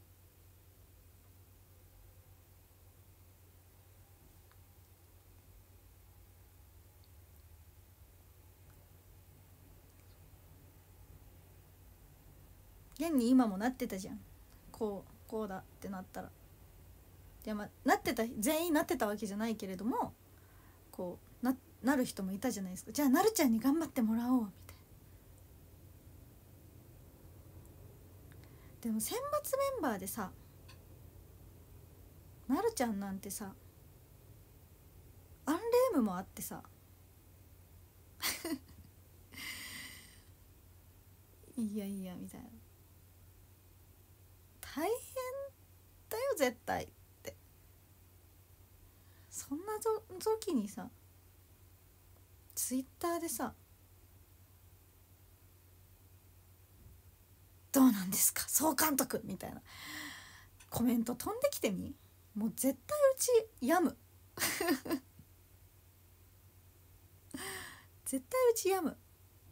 現に今もなってたじゃん、こうだってなったら。でまあなってた、全員なってたわけじゃないけれども、こうなる人もいたじゃないですか。じゃあなるちゃんに頑張ってもらおうみたいな。でも選抜メンバーでさ、なるちゃんなんてさアンレームもあってさいやいやみたいな、大変だよ絶対って。そんな時にさツイッターでさどうなんですか総監督みたいなコメント飛んできてみ、もう絶対うちやむ絶対うちやむ。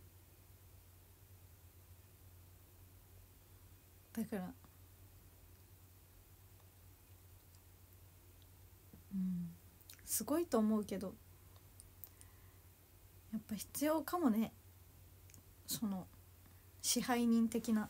だからすごいと思うけど、やっぱ必要かもね、その支配人的な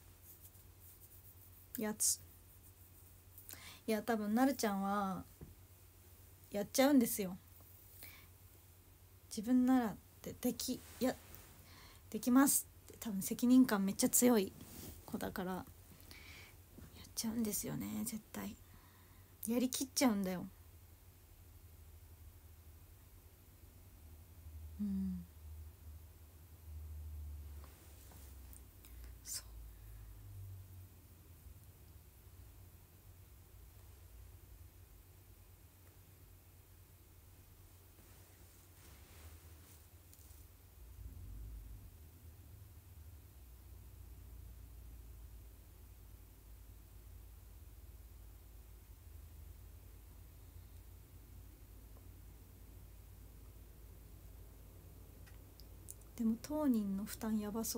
やつ。いや多分なるちゃんはやっちゃうんですよ。自分ならってできますって多分責任感めっちゃ強い子だからやっちゃうんですよね、絶対。やりきっちゃうんだよ。うん、そうでも当人の負担やばそう。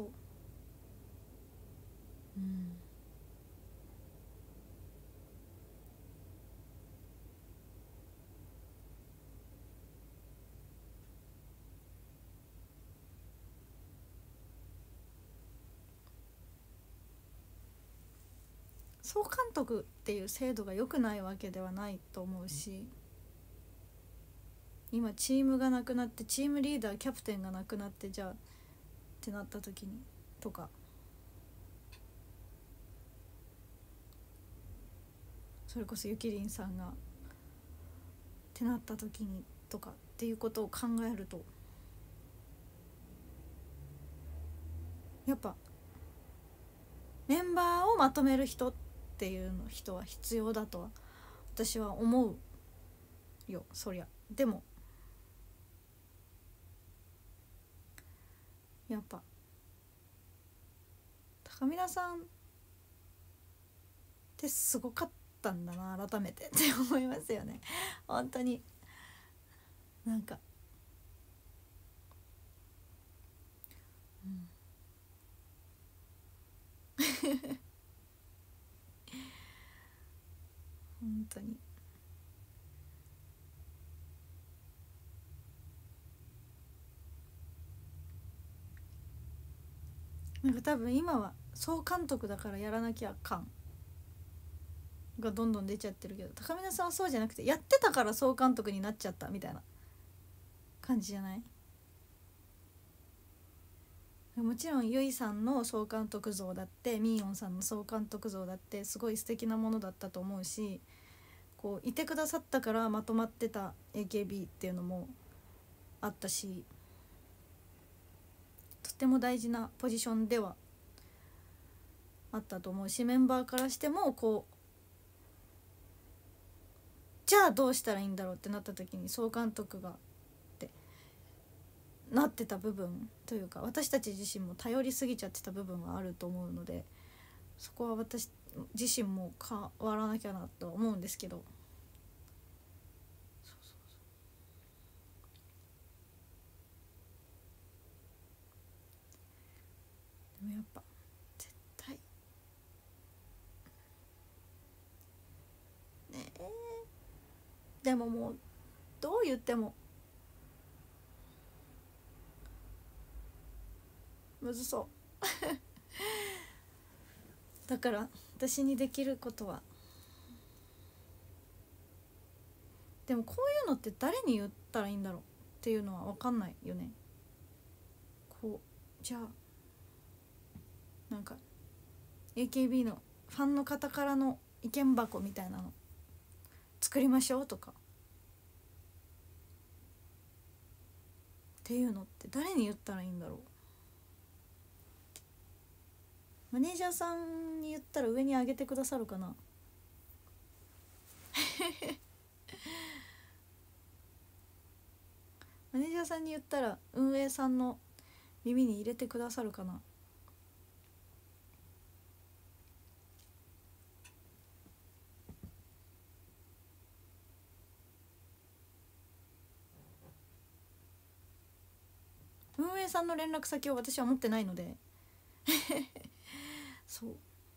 うん。総監督っていう制度が良くないわけではないと思うし、今チームがなくなってチームリーダーキャプテンがなくなって、じゃあってなった時にとか、それこそゆきりんさんがってなった時にとかっていうことを考えると、やっぱメンバーをまとめる人っていうの人は必要だとは私は思うよ。そりゃでもやっぱ高見田さんってすごかったんだな改めてって思いますよね本当に。なんか、うん、本当に。なんか多分今は総監督だからやらなきゃ感がどんどん出ちゃってるけど、高見田さんはそうじゃなくてやってたから総監督になっちゃったみたいな感じじゃない？もちろんゆいさんの総監督像だってみーよんさんの総監督像だってすごい素敵なものだったと思うし、こういてくださったからまとまってた AKB っていうのもあったし、とっても大事なポジションではあったと思うし、メンバーからしてもこうじゃあどうしたらいいんだろうってなった時に総監督がってなってた部分というか、私たち自身も頼りすぎちゃってた部分はあると思うので、そこは私自身も変わらなきゃなとは思うんですけど、そうそうそう、でもやっぱ絶対ねでももうどう言ってもむずそうだから私にできることは、でもこういうのって誰に言ったらいいんだろうっていうのは分かんないよね。こうじゃあなんか AKB のファンの方からの意見箱みたいなの作りましょうとかっていうのって誰に言ったらいいんだろう。マネージャーさんに言ったら上に上げてくださるかなマネージャーさんに言ったら運営さんの耳に入れてくださるかな。運営さんの連絡先を私は持ってないのでそう、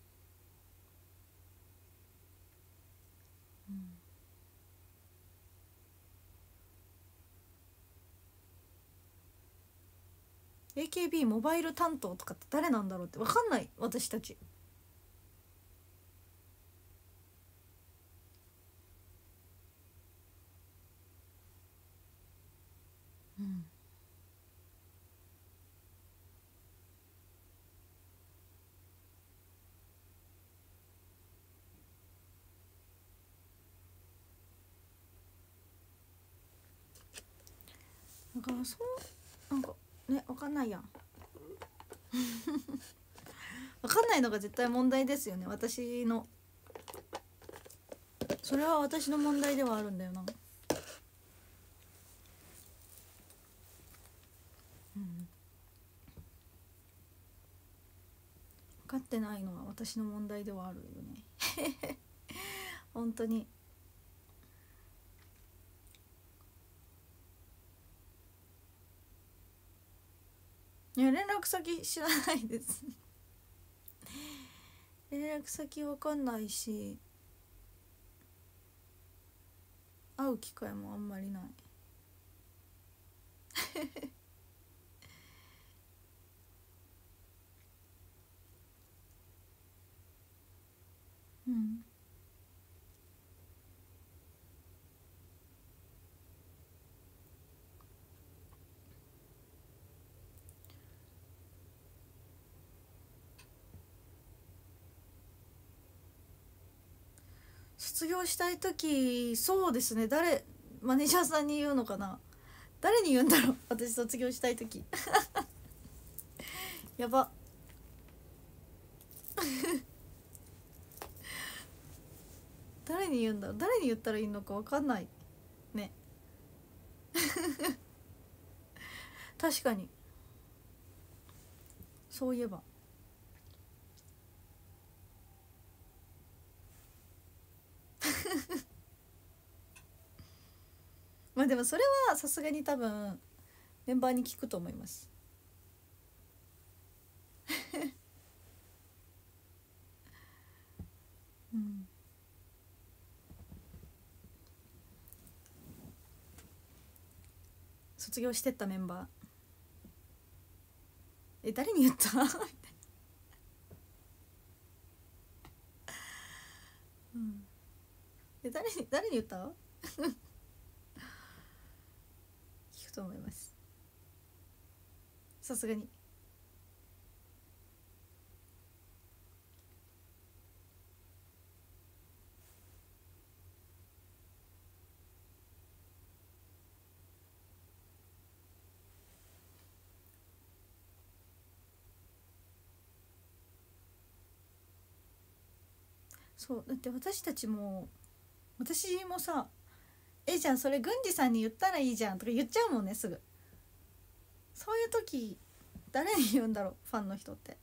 うん、AKB モバイル担当とかって誰なんだろうって分かんない私たち。うん、だからそうなんかね分かんないやん分かんないのが絶対問題ですよね。私のそれは私の問題ではあるんだよな。うん、分かってないのは私の問題ではあるよね本当に。 いや連絡先知らないです連絡先わかんないし会う機会もあんまりないうん卒業したい時そうですねマネージャーさんに言うのかな誰に言うんだろう私卒業したい時やば誰に言うんだろう誰に言ったらいいのか分かんないね確かにそういえばまあでもそれはさすがに多分メンバーに聞くと思いますうん卒業してったメンバー誰に言ったうん、誰に言った聞くと思いますさすがにそうだって私もさじゃんそれ郡司さんに言ったらいいじゃんとか言っちゃうもんねすぐそういう時誰に言うんだろうファンの人って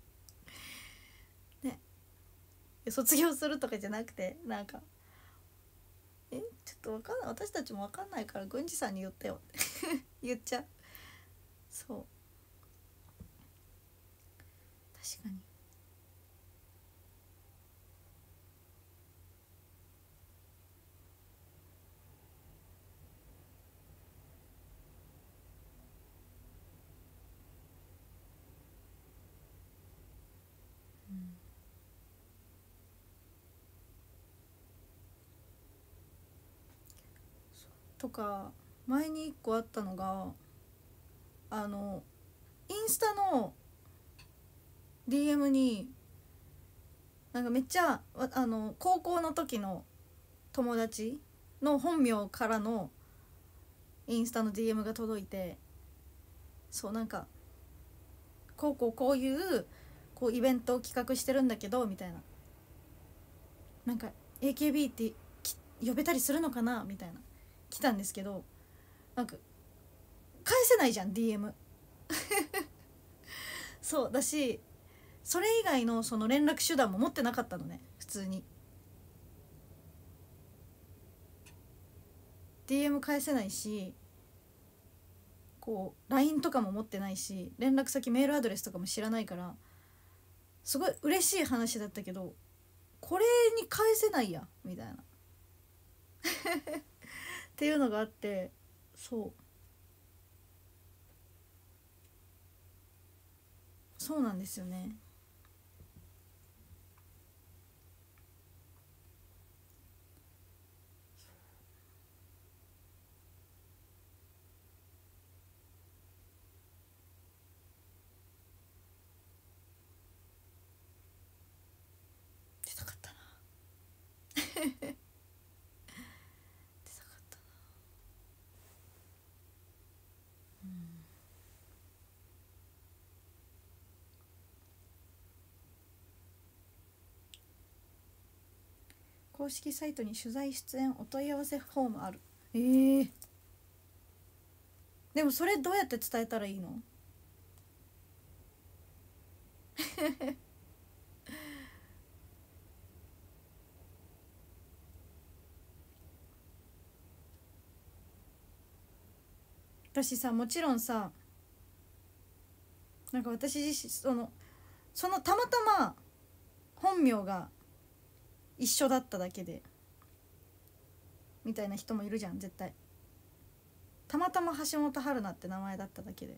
ね卒業するとかじゃなくてなんかちょっとわかんない私たちもわかんないから郡司さんに言ってよって言っちゃうそう確かにとか前に1個あったのがあのインスタの DM になんかめっちゃ高校の時の友達の本名からのインスタの DM が届いてそうなんかこういうイベントを企画してるんだけどみたいななんか AKB って呼べたりするのかなみたいな来たんですけどなんか返せないじゃん DM そうだしそれ以外のその連絡手段も持ってなかったのね普通に DM 返せないしLINE とかも持ってないし連絡先メールアドレスとかも知らないからすごい嬉しい話だったけどこれに返せないやみたいなっていうのがあってそうなんですよね出たかったな出たかったな公式サイトに取材出演お問い合わせフォームあるでもそれどうやって伝えたらいいの私さもちろんさなんか私自身そのたまたま本名が一緒だっただけでみたいな人もいるじゃん絶対。たまたま橋本春菜って名前だっただけで。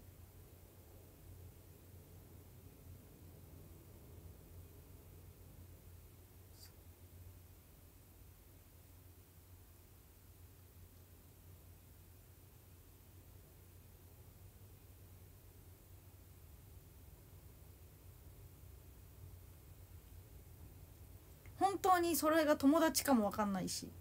本当にそれが友達かも分かんないし。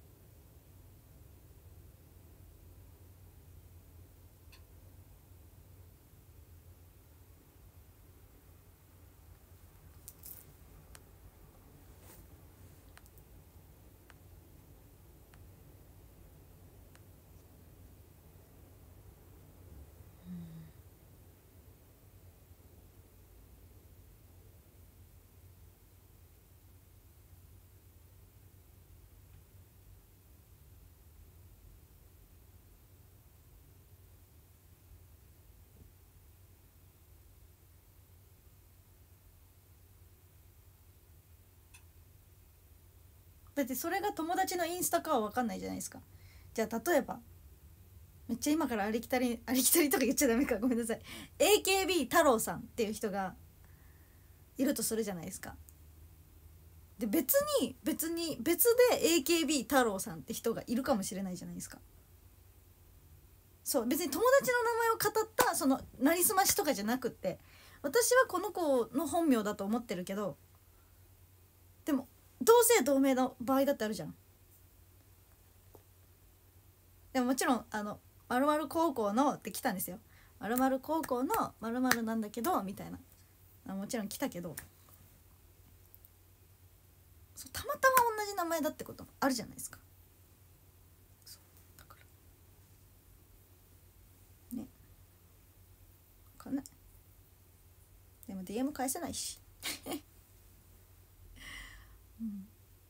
だってそれが友達のインスタかは分かんないじゃないですか。じゃあ例えばめっちゃ今からありきたりとか言っちゃダメか、ごめんなさい。 AKB 太郎さんっていう人がいるとするじゃないですか。で別で AKB 太郎さんって人がいるかもしれないじゃないですか。そう別に友達の名前を語ったそのなりすましとかじゃなくって、私はこの子の本名だと思ってるけど、でも同姓同名の場合だってあるじゃん。でももちろん〇〇高校のって来たんですよ。〇〇高校の〇〇なんだけどみたいな、もちろん来たけど、そうたまたま同じ名前だってこともあるじゃないですか。そうだからね、分かんない。でも DM 返せないしうん、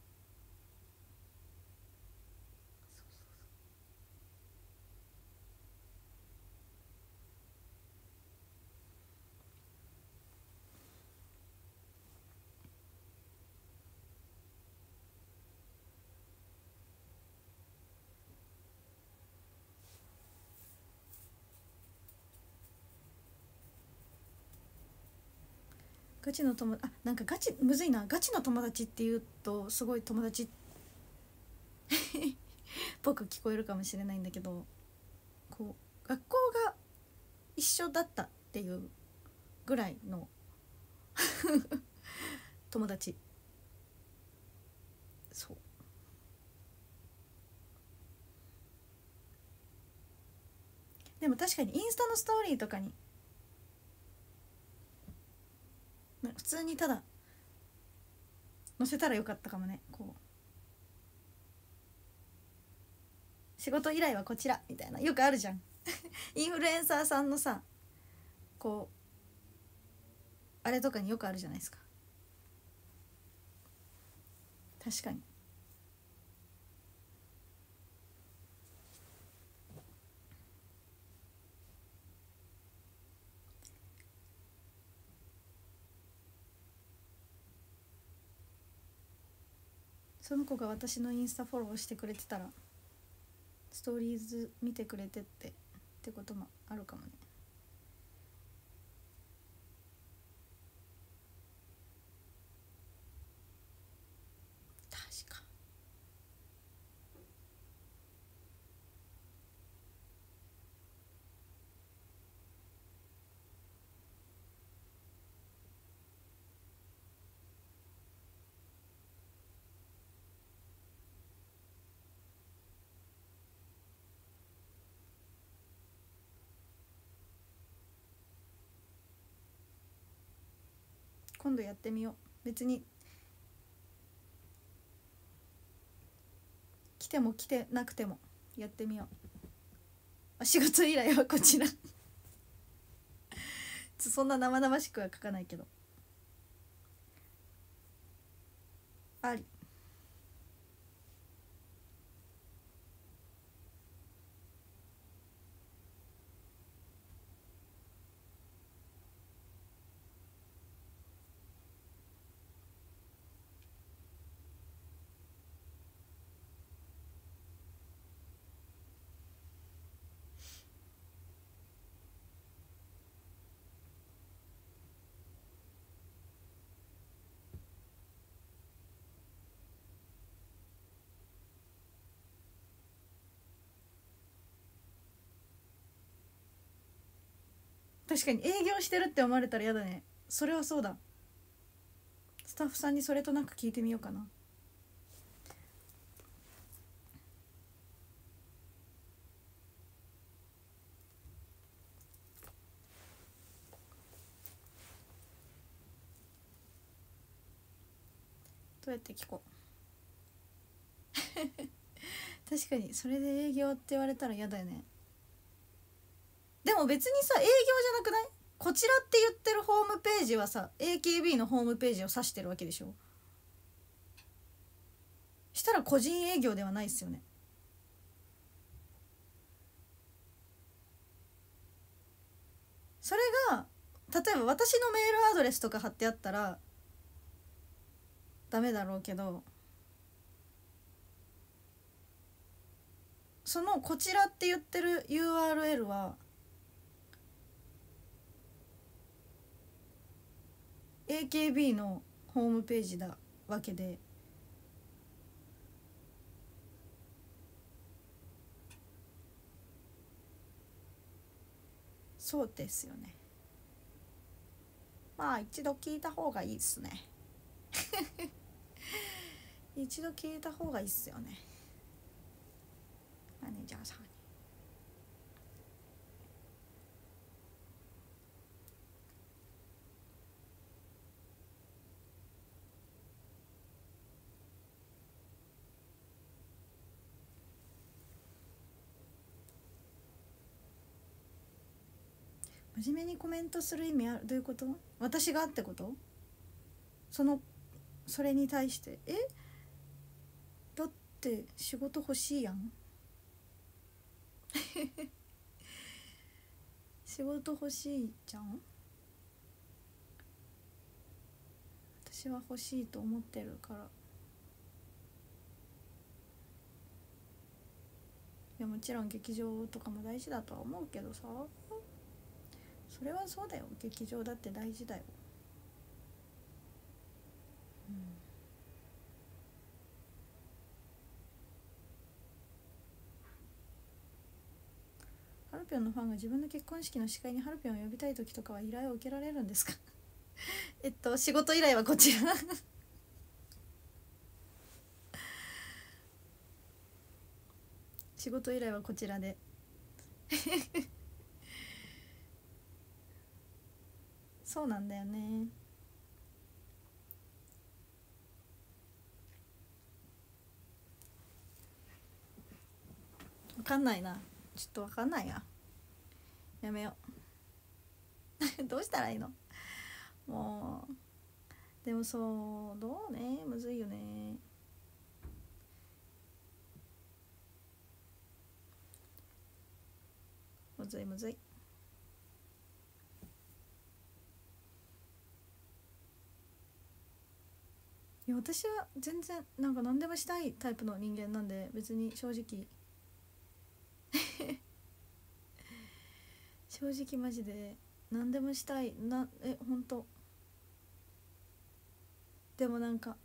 ガチの友達、なんかガチむずいな。ガチの友達っていうとすごい友達っぽく聞こえるかもしれないんだけど、こう学校が一緒だったっていうぐらいの友達。そうでも確かにインスタのストーリーとかに普通にただ載せたらよかったかもね。こう仕事依頼はこちらみたいな、よくあるじゃんインフルエンサーさんのさ、こうあれとかによくあるじゃないですか。確かにその子が私のインスタフォローしてくれてたらストーリーズ見てくれてってこともあるかもね。確か今度やってみよう。別に来ても来てなくてもやってみよう。仕事依頼はこちらそんな生々しくは書かないけどあり。 確かに営業してるって思われたら嫌だね。それはそうだ。スタッフさんにそれとなく聞いてみようかな。どうやって聞こう確かにそれで営業って言われたら嫌だよね。でも別にさ、営業じゃなくない？こちらって言ってるホームページはさ AKB のホームページを指してるわけでしょ。したら個人営業ではないっすよね。それが例えば私のメールアドレスとか貼ってあったらダメだろうけど、そのこちらって言ってる URL は AKB のホームページだわけで、そうですよね。まあ一度聞いた方がいいっすね一度聞いた方がいいっすよね、マネージャーさんに。真面目にコメントする意味ある？どういうこと？私がってこと？それに対してだって仕事欲しいやん仕事欲しいじゃん。私は欲しいと思ってるから。いやもちろん劇場とかも大事だとは思うけどさ、それはそうだよ、劇場だって大事だよ。ハルピョンのファンが自分の結婚式の司会にハルピョンを呼びたい時とかは依頼を受けられるんですか仕事依頼はこちら仕事依頼はこちらでそうなんだよね。分かんないな、ちょっと分かんないや、やめようどうしたらいいのもう。でもそうどうね、むずいよね。むずいむずい。いや私は全然なんか何でもしたいタイプの人間なんで、別に正直正直マジで何でもしたいな。本当。でもなんか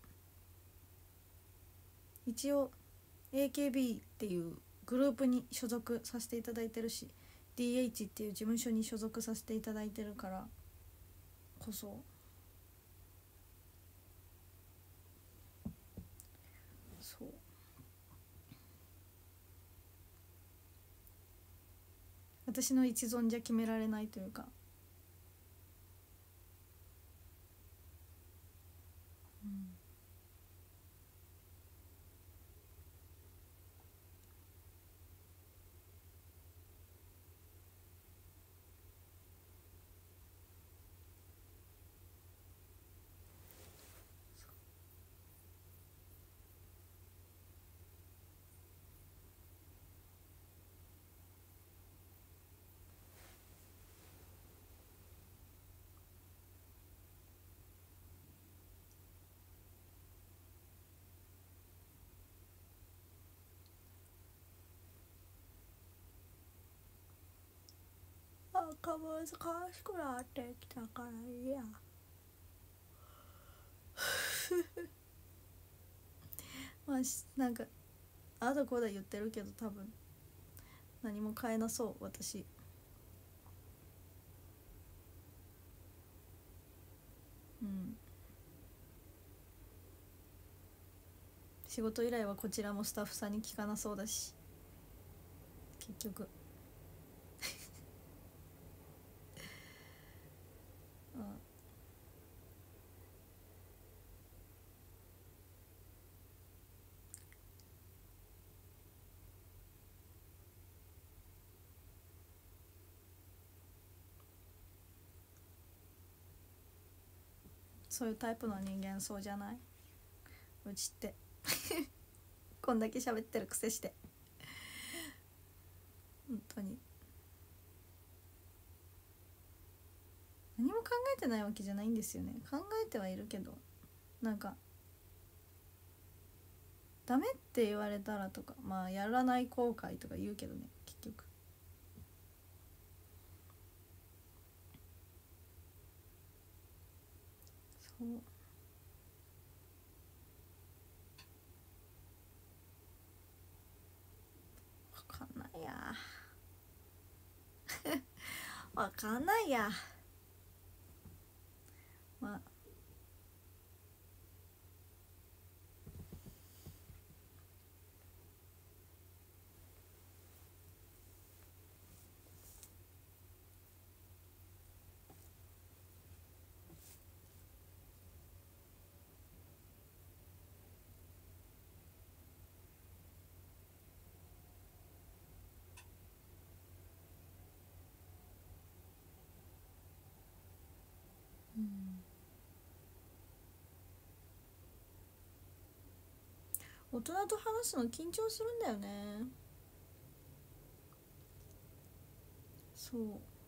一応 AKB っていうグループに所属させていただいてるし、 DH っていう事務所に所属させていただいてるからこそ、そう私の一存じゃ決められないというか、なんか難しくなってきたからいいやまあなんかあだこだ言ってるけど多分何も変えなそう私。 うん、仕事依頼はこちらもスタッフさんに聞かなそうだし結局うん、そういうタイプの人間そうじゃない？うちってこんだけ喋ってるくせして本当に何も考えてないわけじゃないんですよね。考えてはいるけどなんかダメって言われたらとか、まあやらない後悔とか言うけどね、結局そう。わかんないやわかんないや。まあうん、大人と話すの緊張するんだよね。そう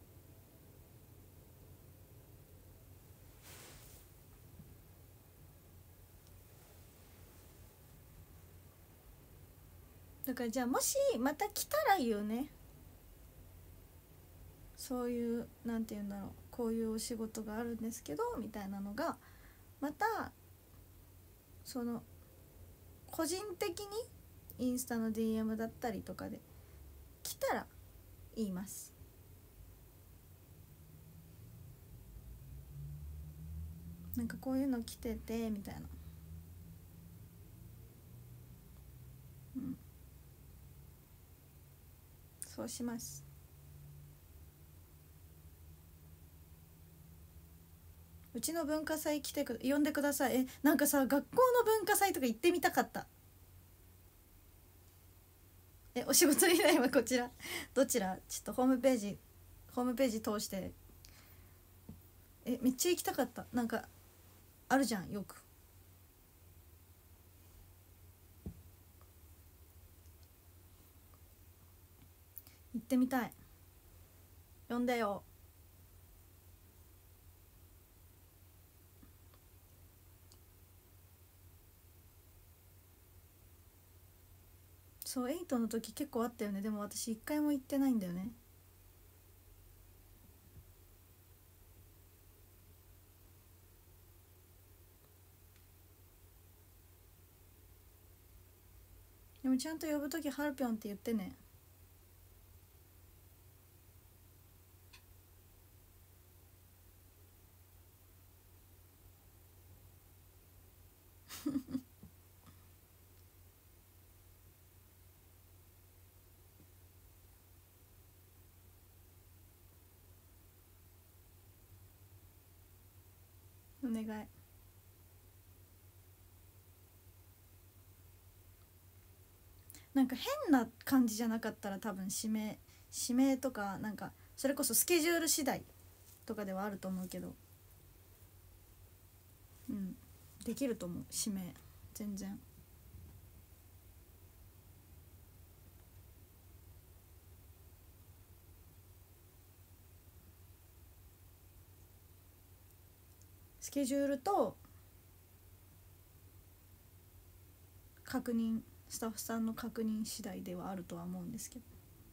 だからじゃあもしまた来たら言うね。そういうなんて言うんだろう、こういうお仕事があるんですけどみたいなのがまたその個人的にインスタの DM だったりとかで来たら言います。なんかこういうの来ててみたいな、うん、そうします。うちの文化祭来て呼んでください。なんかさ、学校の文化祭とか行ってみたかった。お仕事依頼はこちらどちら、ちょっとホームページ通して。めっちゃ行きたかった。なんかあるじゃんよく。行ってみたい。呼んでよ。そう、エイトの時結構あったよね。でも私一回も行ってないんだよね。でもちゃんと呼ぶ時ハルピョンって言ってね。お願い。なんか変な感じじゃなかったら多分指名とかなんかそれこそスケジュール次第とかではあると思うけど、うん、できると思う。指名全然。スケジュールと確認、スタッフさんの確認次第ではあるとは思うんですけど。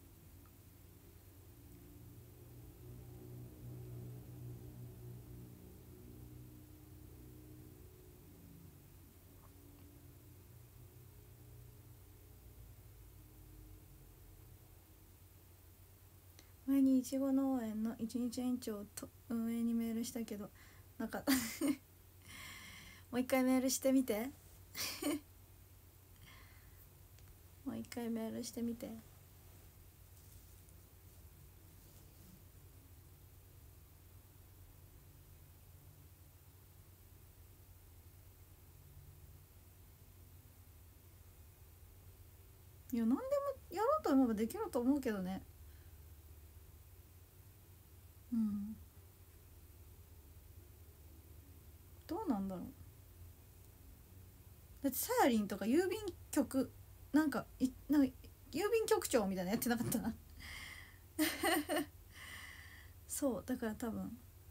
前にいちご農園の一日延長と運営にメールしたけどなんかもう一回メールしてみてもう一回メールしてみて。いや何でもやろうと思えばできると思うけどね。うん、どうなんだろう。だってさやりんとか郵便局なんかなんか郵便局長みたいなやってなかったなそうだから多分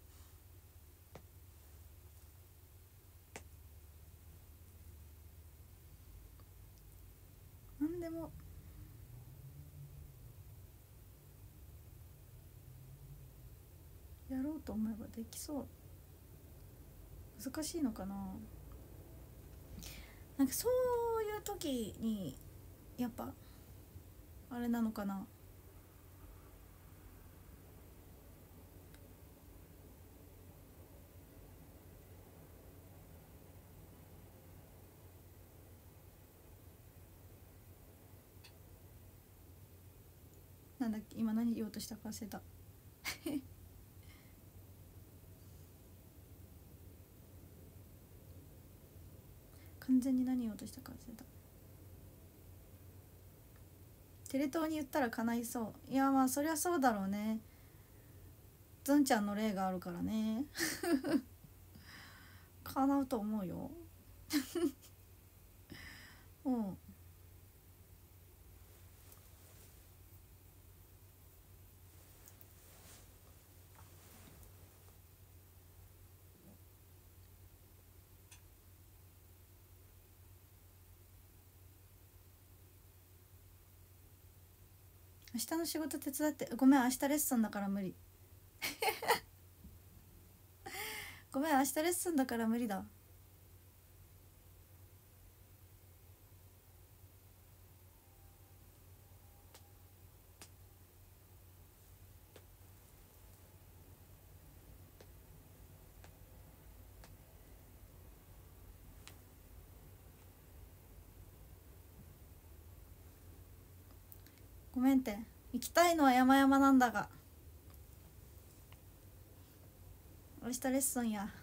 何でもやろうと思えばできそう。難しいのかな。なんかそういう時にやっぱあれなのかな。なんだっけ今何言おうとしたか忘れた完全に何言おうとしたか忘れた。テレ東に言ったら叶いそう。いやまあそりゃそうだろうね。ずんちゃんの例があるからね叶うと思うようん。明日の仕事手伝って。ごめん明日レッスンだから無理ごめん明日レッスンだから無理だ。ごめんって。行きたいのは山々なんだが明日レッスンや。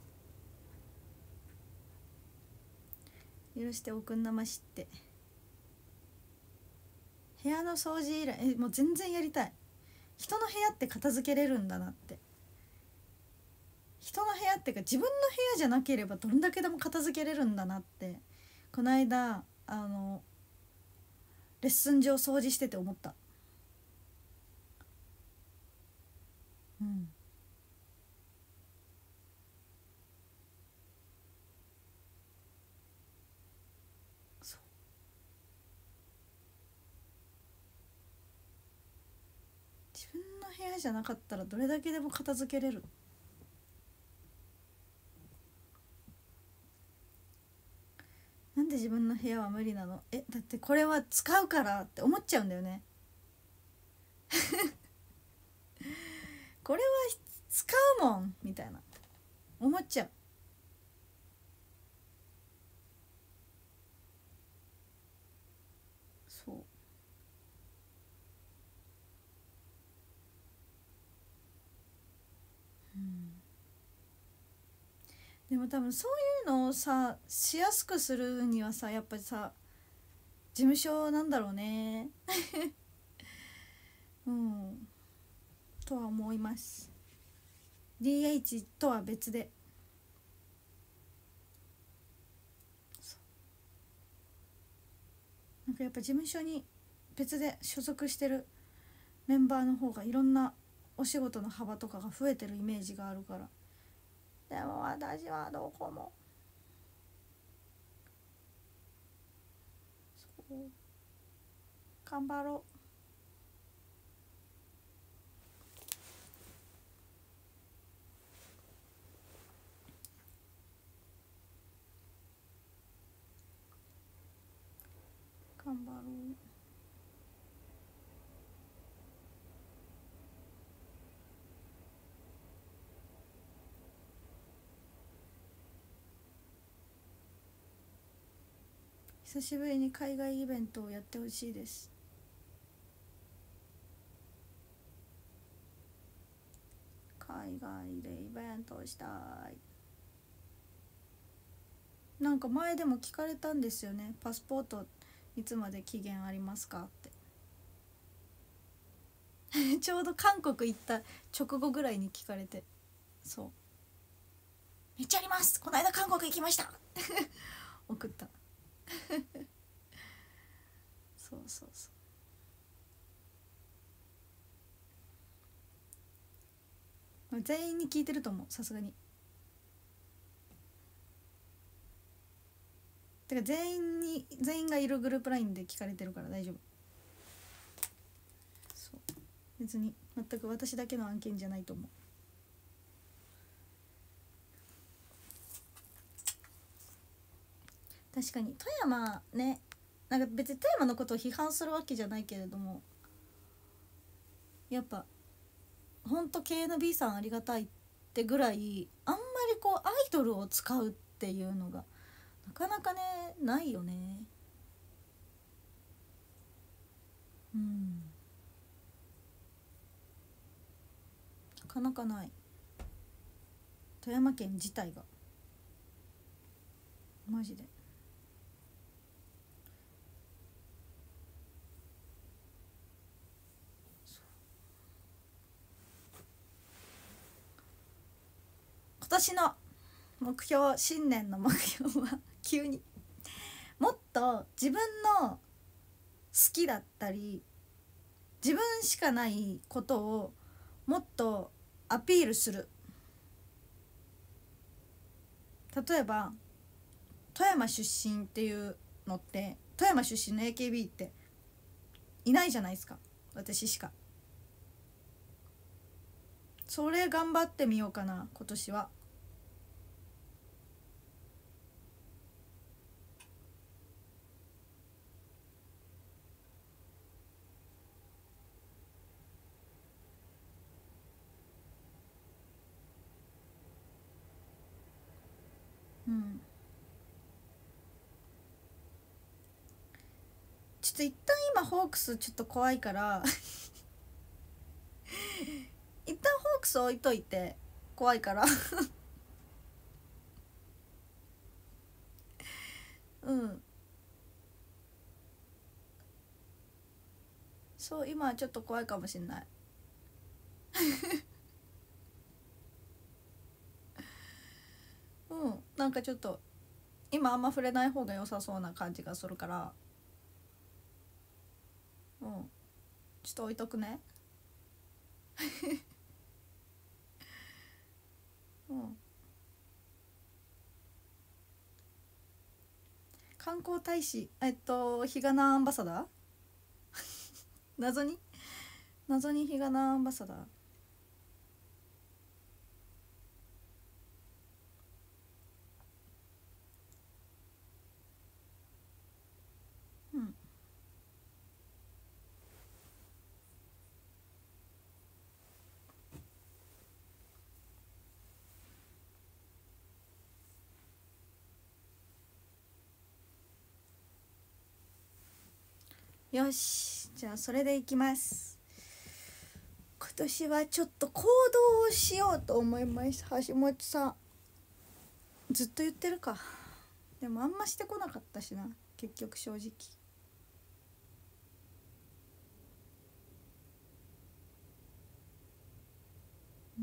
許しておくんなましって。部屋の掃除以来もう全然やりたい。人の部屋って片付けれるんだなって。人の部屋ってか自分の部屋じゃなければどんだけでも片付けれるんだなってこの間レッスン場掃除してて思った。うん。そう自分の部屋じゃなかったらどれだけでも片付けれる。なんで自分の部屋は無理なの。だってこれは使うからって思っちゃうんだよねこれは使うもんみたいな思っちゃう。そう。うん、でも多分そういうのをさしやすくするにはさやっぱりさ事務所なんだろうねうんとは思います。 DH とは別で。なんかやっぱ事務所に別で所属してるメンバーの方がいろんなお仕事の幅とかが増えてるイメージがあるから。でも私はどこもそう頑張ろう。頑張ろう。 久しぶりに海外イベントをやってほしいです。海外でイベントをしたい。なんか前でも聞かれたんですよね、パスポートいつまで期限ありますかってちょうど韓国行った直後ぐらいに聞かれて、そう、めっちゃあります、この間韓国行きました送ったそうそうそう、全員に聞いてると思う、さすがに。てか全員がいるグループラインで聞かれてるから大丈夫。そう、別に全く私だけの案件じゃないと思う。確かに富山ね、なんか別に富山のことを批判するわけじゃないけれども、やっぱほんと KNB さんありがたいってぐらい、あんまりこうアイドルを使うっていうのがなかなかねないよね。うん、なかなかない、富山県自体がマジで。今年の目標、新年の目標は急にもっと自分の好きだったり自分しかないことをもっとアピールする。例えば富山出身っていうのって、富山出身の AKB っていないじゃないですか、私しか。それ頑張ってみようかな今年は。うん、ちょっと一旦今ホークスちょっと怖いから一旦ホークス置いといて、怖いからうん、そう今はちょっと怖いかもしんないうん、なんかちょっと今あんま触れない方が良さそうな感じがするから、うん、ちょっと置いとくね。うん、観光大使日がなアンバサダー謎に日がなアンバサダー。うん、よし、じゃあそれでいきます。今年はちょっと行動をしようと思います。橋本さんずっと言ってるか。でもあんましてこなかったしな結局正直。うん、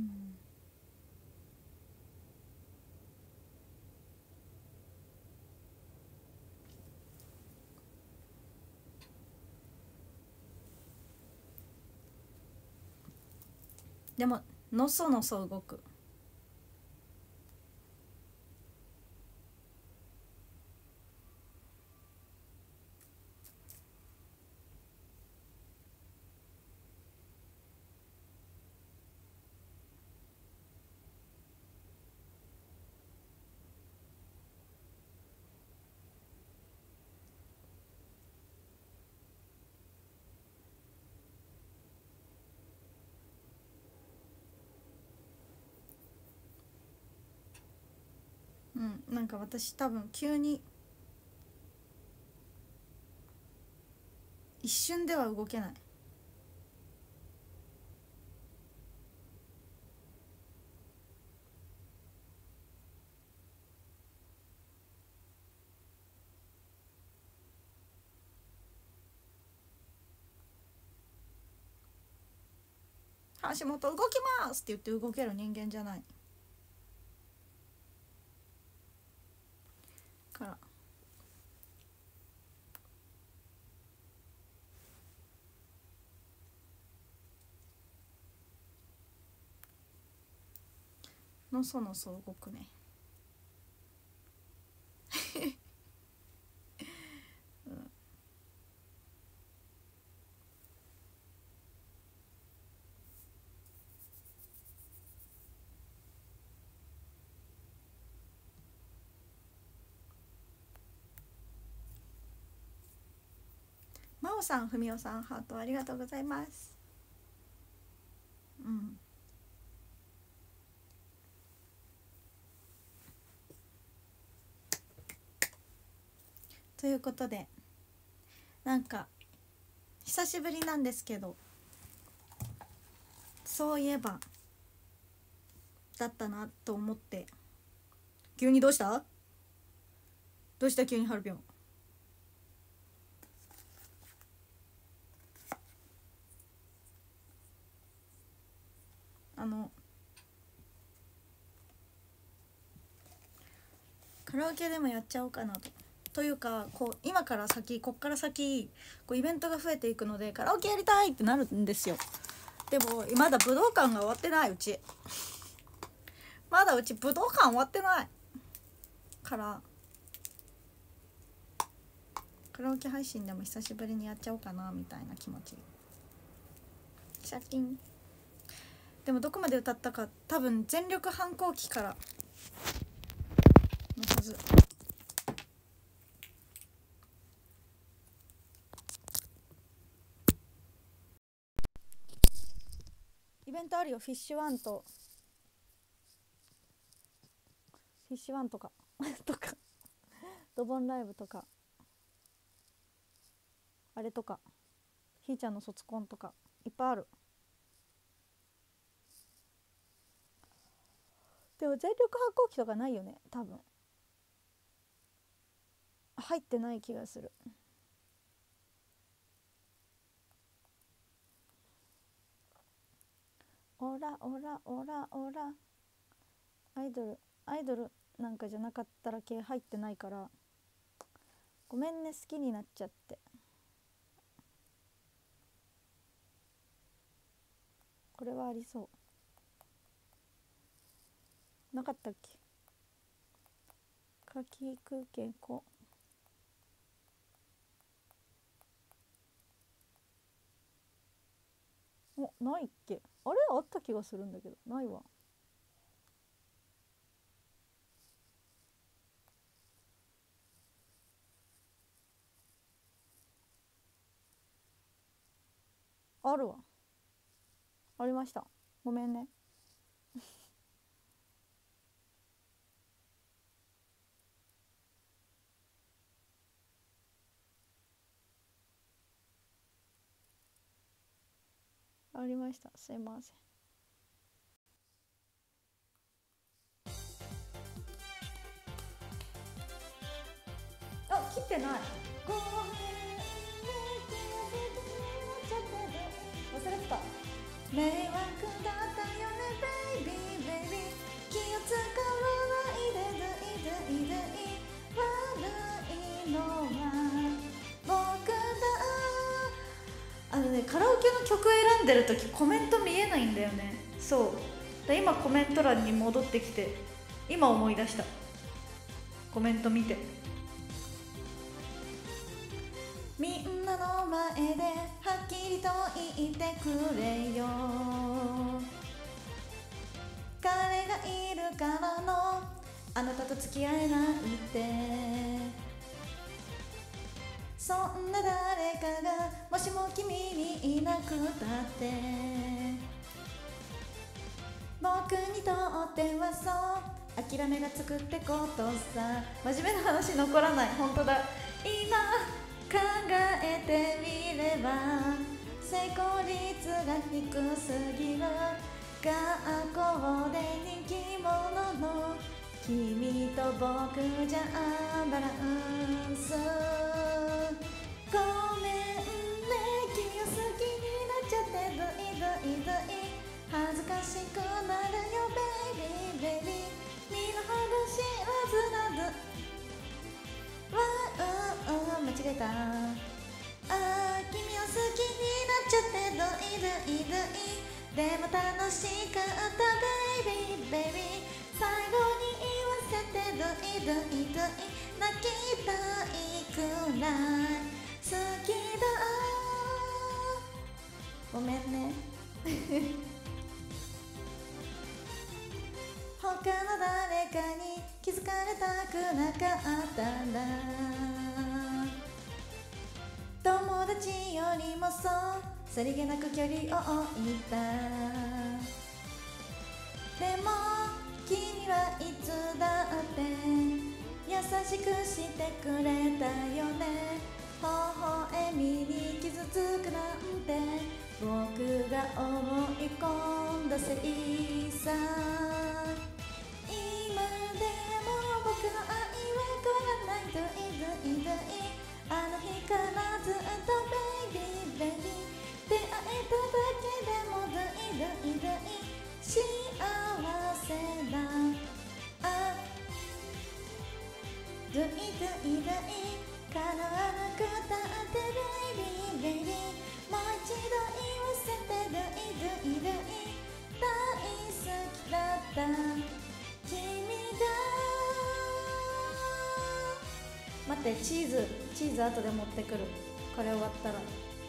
でものそのそ動く。うん、なんか私多分急に一瞬では動けない。橋本動きますって言って動ける人間じゃないからのそのそ動くね真央さん、ふみおさん、ハートありがとうございます。ということで、なんか久しぶりなんですけど、そういえばだったなと思って。急にどうした？どうした急にハルピョン。カラオケでもやっちゃおうかなというか、こう今から先、こっから先こうイベントが増えていくので、カラオケやりたいってなるんですよ。でもまだ武道館が終わってない。うちまだうち武道館終わってないから、カラオケ配信でも久しぶりにやっちゃおうかなみたいな気持ち。シャキン。でもどこまで歌ったか多分全力反抗期からのはず。イベントあるよ。フィッシュワンとフィッシュワンとかとかドボンライブとかあれとかひーちゃんの卒コンとかいっぱいある。でも全力反抗期とかないよね多分。入ってない気がする。オラオラオラオラ。アイドルなんかじゃなかったら系入ってないから、ごめんね好きになっちゃって。これはありそうなかったっけ。かきくけこ。お、ないっけ。あれあった気がするんだけどないわ。あるわ。ありました。ごめんねありました。すいません。あ、切ってない。ごめんね忘れてた。迷惑だったよねベイビーベイビー。気を使わないでだいだい悪いのは僕だ。カラオケの曲選んでるときコメント見えないんだよね。そう今コメント欄に戻ってきて今思い出した。コメント見て、みんなの前ではっきりと言ってくれよ。彼がいるからのあなたと付き合えないって。そんな誰かがもしも君にいなくたって僕にとってはそう諦めがつくってことさ。真面目な話残らない。本当だ。今えてみれば成功率が低すぎる学校で人気者の君と僕じゃバランスごめんね君を好きになっちゃってずいずいずい恥ずかしくなるよベイビーベイビー身の程知らずなず間違えた君を好きになっちゃってずいずいずいでも楽しかったベイビーベイビー最後に言わせてずいずいずい泣きたいくらい好きだごめんね他の誰かに気づかれたくなかったんだ友達よりもそうさりげなく距離を置いたでも君はいつだって優しくしてくれたよね微笑みに傷つくなんて僕が思い込んだせいさ今でも僕の愛は変わらないずいずいずいあの日からずっとベイビーベイビー出会えただけでもずいずいずい幸せだずいずいずい叶わなくたってベイビーベイビーもう一度言わせてずいずいずい大好きだった君が待ってチーズ後で持ってくるこれ終わったら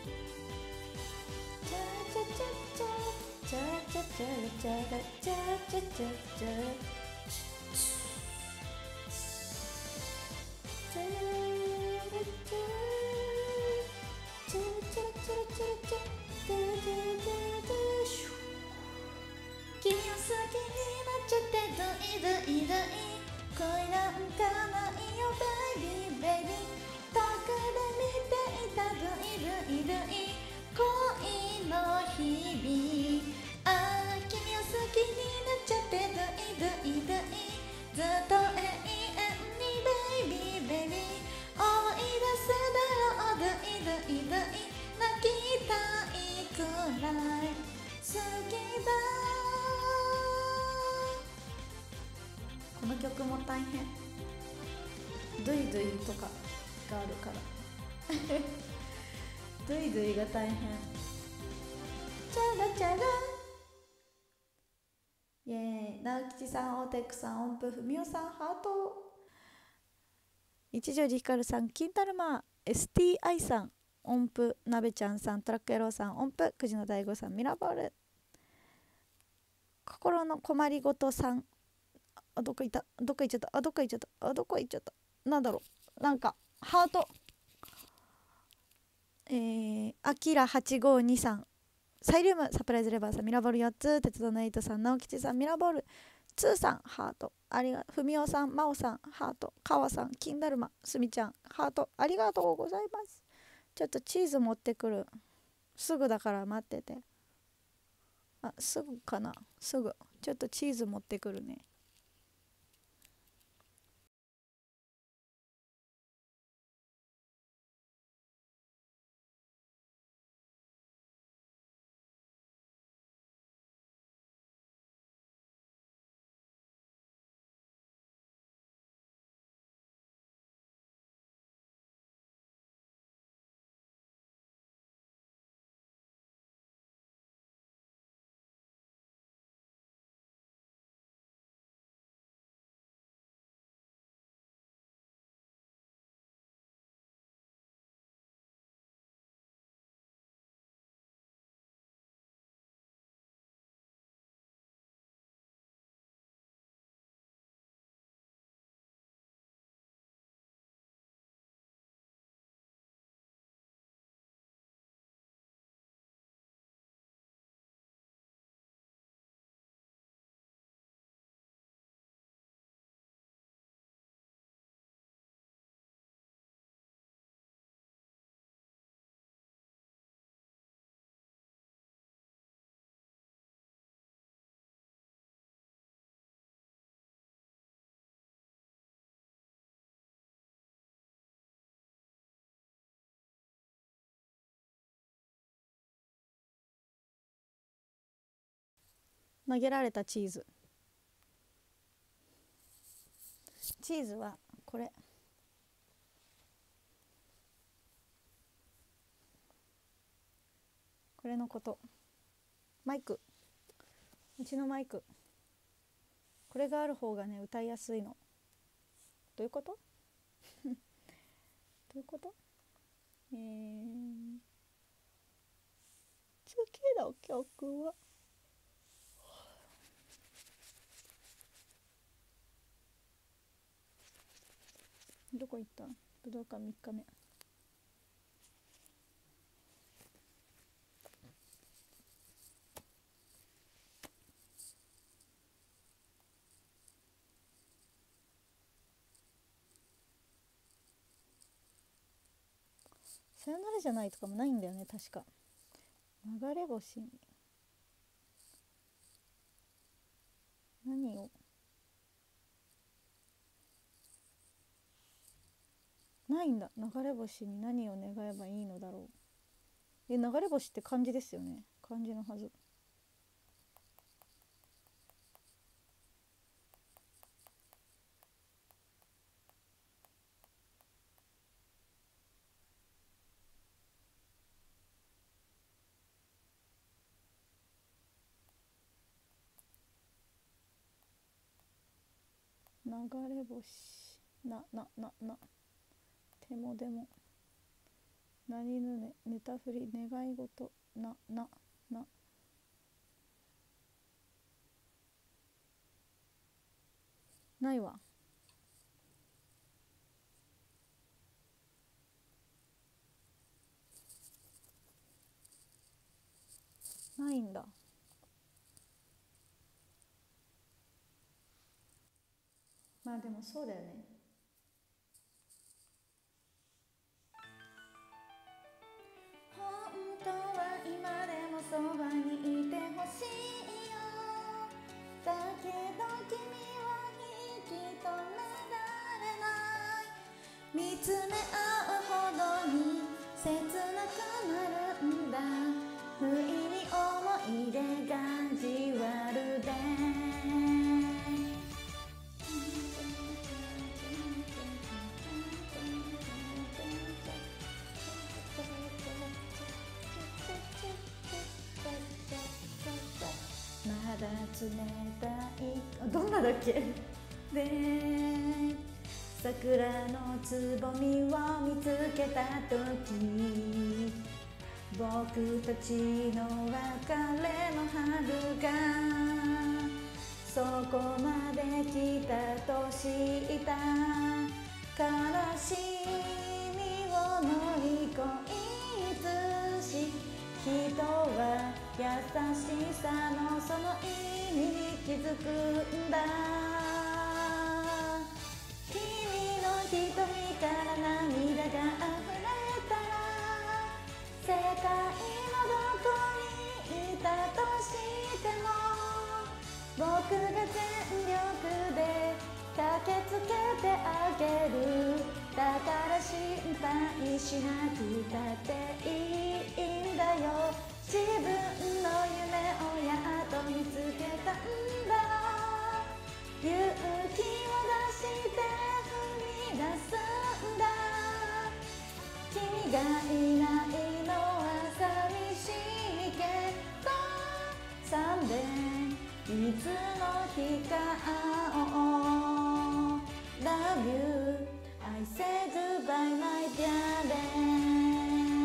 チャチャチャチャチャチャチャチャチャチャチャチャチャ君を好きになっちゃってずいずいずい恋なんかないよベイビーベイビー遠くで見ていたずいずいずい恋の日々君を好きになっちゃってずいずいずいずっと永遠にベイビーベイビー思い出すだろうずいずいずい泣きたいくらい好きだこの曲も大変ドゥイドゥイとかがあるからドゥイドゥイが大変チャラチャライエーイ直吉さん、オーテックさん、音符ふみおさん、ハート一条寺ひかるさん、金だるま STI さん、音符なべちゃんさん、トラックエローさん、音符くじの大悟さん、ミラボール心の困りごとさんどこ行っちゃったなんだろうなんかハートアキラ8523サイリウムサプライズレバーさんミラボール4つ鉄道のエイトさん直吉さんミラボール2さんハートふみおさんまおさんハートかわさん金だるますみちゃんハートありがとうございますちょっとチーズ持ってくるすぐだから待っててすぐかなすぐちょっとチーズ持ってくるね投げられたチーズはこれ。これのこと。マイク、うちのマイク、これがある方がね歌いやすいの。どういうことどういうこと？次の曲はどこ行った？武道館3日目。さよならじゃないとかもないんだよね確か。流れ星に何をないんだ。流れ星に何を願えばいいのだろう。流れ星って漢字ですよね。漢字のはず。流れ星手もでも何ぬねネタ振り願い事ないわ。ないんだ。まあでもそうだよね。本当は今でもそばにいてほしいよ。だけど君は引き止められない。見つめ合うほどに切なくなるんだ。不意に思い出がじわるでまだ冷たい。どんなだっけで桜のつぼみを見つけた時、僕たちの別れの春がそこまで来たと知った。悲しみを乗り越えつし、人は優しさのその意味に気づくんだ。君の瞳から涙が溢れたら、世界のどこにいたとしても僕が全力で駆けつけてあげる。だから心配しなくたっていいんだよ。自分の夢をやっと見つけたんだ。勇気を出して踏み出すんだ。君がいないのは寂しいけど、somedayいつの日か会おう。 Love you I say goodbye my darling。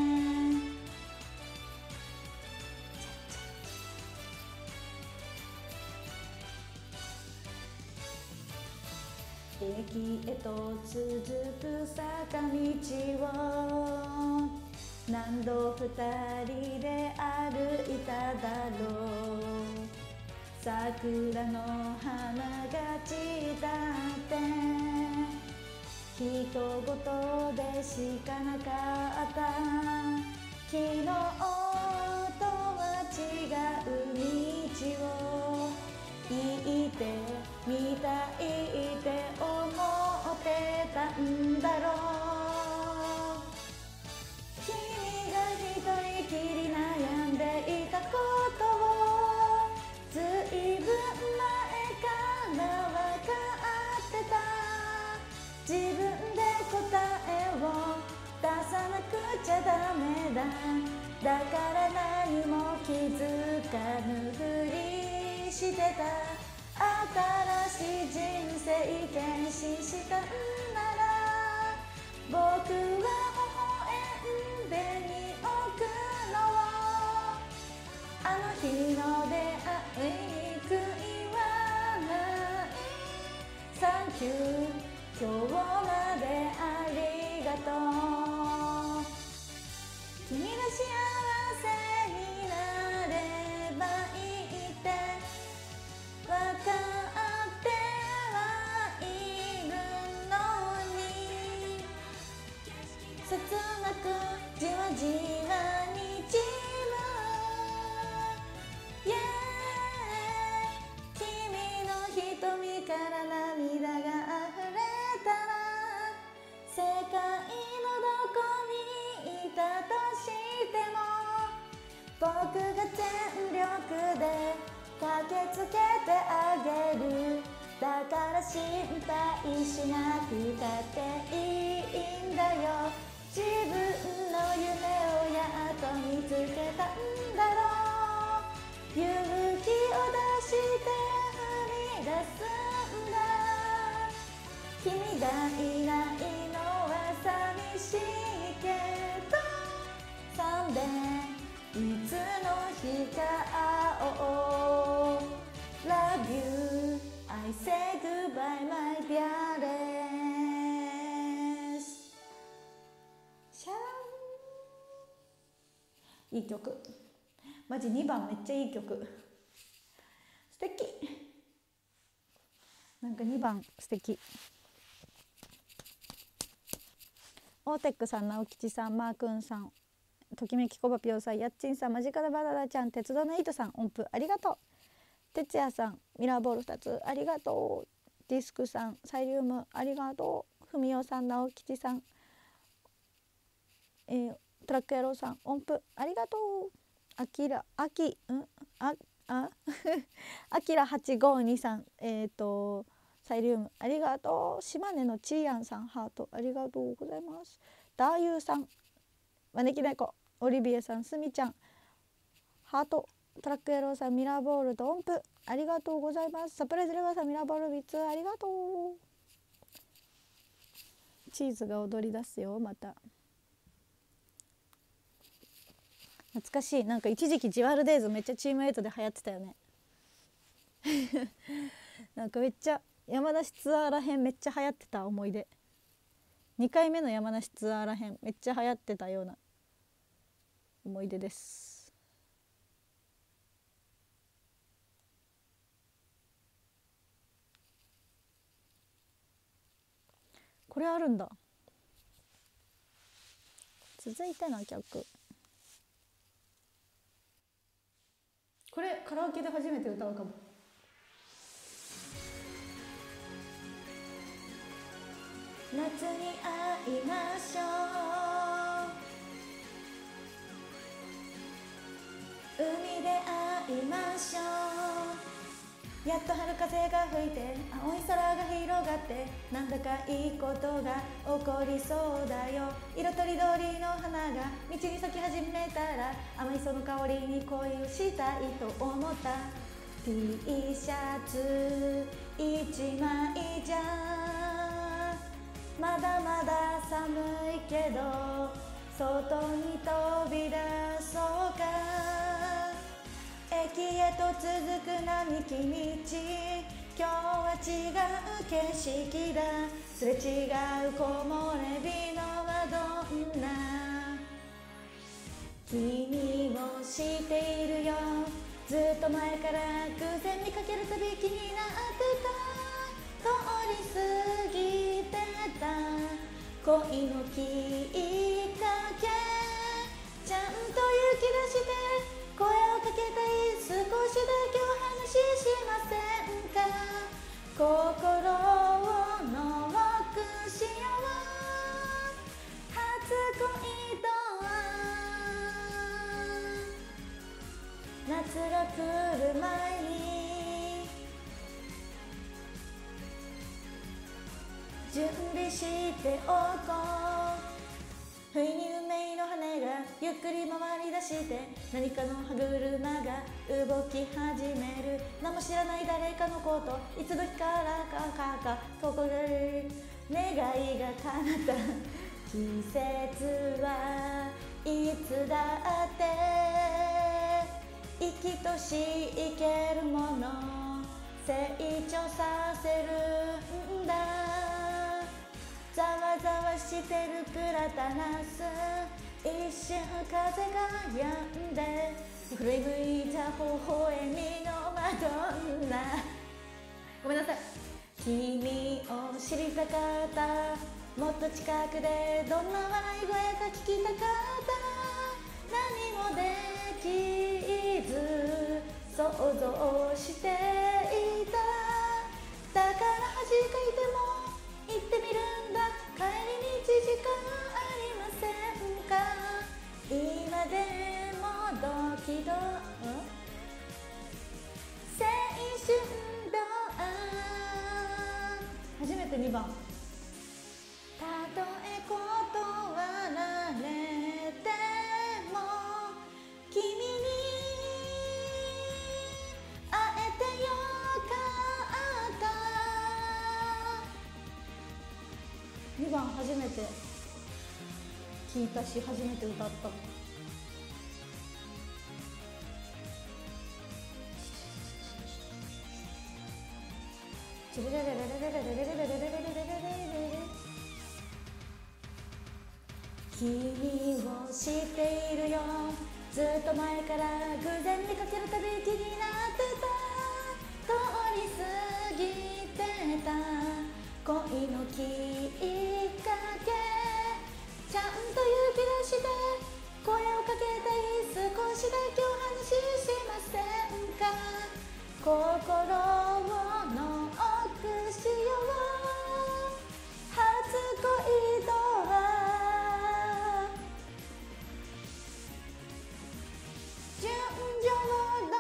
駅へと続く坂道を何度二人で歩いただろう。桜の花が散ったって人事でしかなかった。昨日とは違う道を行ってみたいって思ってたんだろう。君が一人きり悩んでいたことをずいかぬふりしてた。新しい人生献身したんなら、僕は微笑んでに置くの。あの日の出会いに悔いはない。サンキュー今日までありがとう。君が幸せになればいいって分かってはいるのに、切なくじわじわにじむ、yeah、 君の瞳から涙が溢れたら、世界のどこにいたとしても僕が全力で駆けつけてあげる。だから心配しなくたっていいんだよ。自分の夢をやっと見つけたんだろう。勇気を出して踏み出すんだ。君がいないのは寂しいけど、Somedayいつの日か会おう。 Love you I say goodbye my dearest。 シャーン、いい曲。マジ2番めっちゃいい曲。素敵。なんか2番素敵。オーテックさん、直吉さん、マーくんさん、ときめきこばぴょうさん、やっちんさん、マジカルバナナちゃん、鉄道の糸さん、音符ありがとう。哲也さん、ミラーボール2つありがとう。ディスクさん、サイリウムありがとう。ふみおさん、直吉さん、トラック野郎さん、音符ありがとう。あきら852さん、サイリウムありがとう。島根のちーやんさん、ハートありがとうございます。ダーユーさん、招き猫、オリビエさん、すみちゃん、ハート。トラック野郎さん、ミラーボールと音符ありがとうございます。サプライズレバーさん、ミラーボール3つありがとう。チーズが踊り出すよ。また懐かしい。なんか一時期ジュアルデイズめっちゃチーム8で流行ってたよね。なんかめっちゃ山梨ツアーらへんめっちゃ流行ってた思い出。2回目の山梨ツアーらへんめっちゃ流行ってたような思い出です。これあるんだ。続いての曲、これカラオケで初めて歌うかも。夏に会いましょう、海で会いましょう。やっと春風が吹いて青い空が広がって、なんだかいいことが起こりそうだよ。色とりどりの花が道に咲き始めたら、甘いその香りに恋をしたいと思った。 T シャツ一枚じゃまだまだ寒いけど、外に飛び出そうか。駅へと続く並木道、今日は違う景色だ。すれ違う木漏れ日のはどんな君を知っているよ。ずっと前から偶然見かけるたび気になってた。通り過ぎてた恋のきっかけ、ちゃんと勇気出して声をかけたい。少しだけお話ししませんか。心をノックしよう。初恋とは夏が来る前に準備しておこう。不意に運命の羽がゆっくり回り出して、何かの歯車がが動き始める。何も知らない誰かのこと、いつの日からかここで願いが叶った。季節はいつだって生きとし生けるもの、成長させるんだ。ざわざわしてるプラタナス、一瞬風が止んで振り向いた微笑みのマドンナ。ごめんなさい。君を知りたかった、もっと近くでどんな笑い声か聞きたかった。何もできず想像していた。だから恥かいても行ってみるんだ。帰りに1時間ありませんか。今でもドキド青春だ。初めて2番。たとえ断られても君に会えてよかった。2番初めて聞いたし初めて歌った。君を知っているよ、ずっと前から偶然見かけるたび気になってた。通り過ぎてた恋のきっかけ、ちゃんと勇気出して声をかけたい。少しだけお話ししませんか。心をノックしよう。初恋ドア、純情ド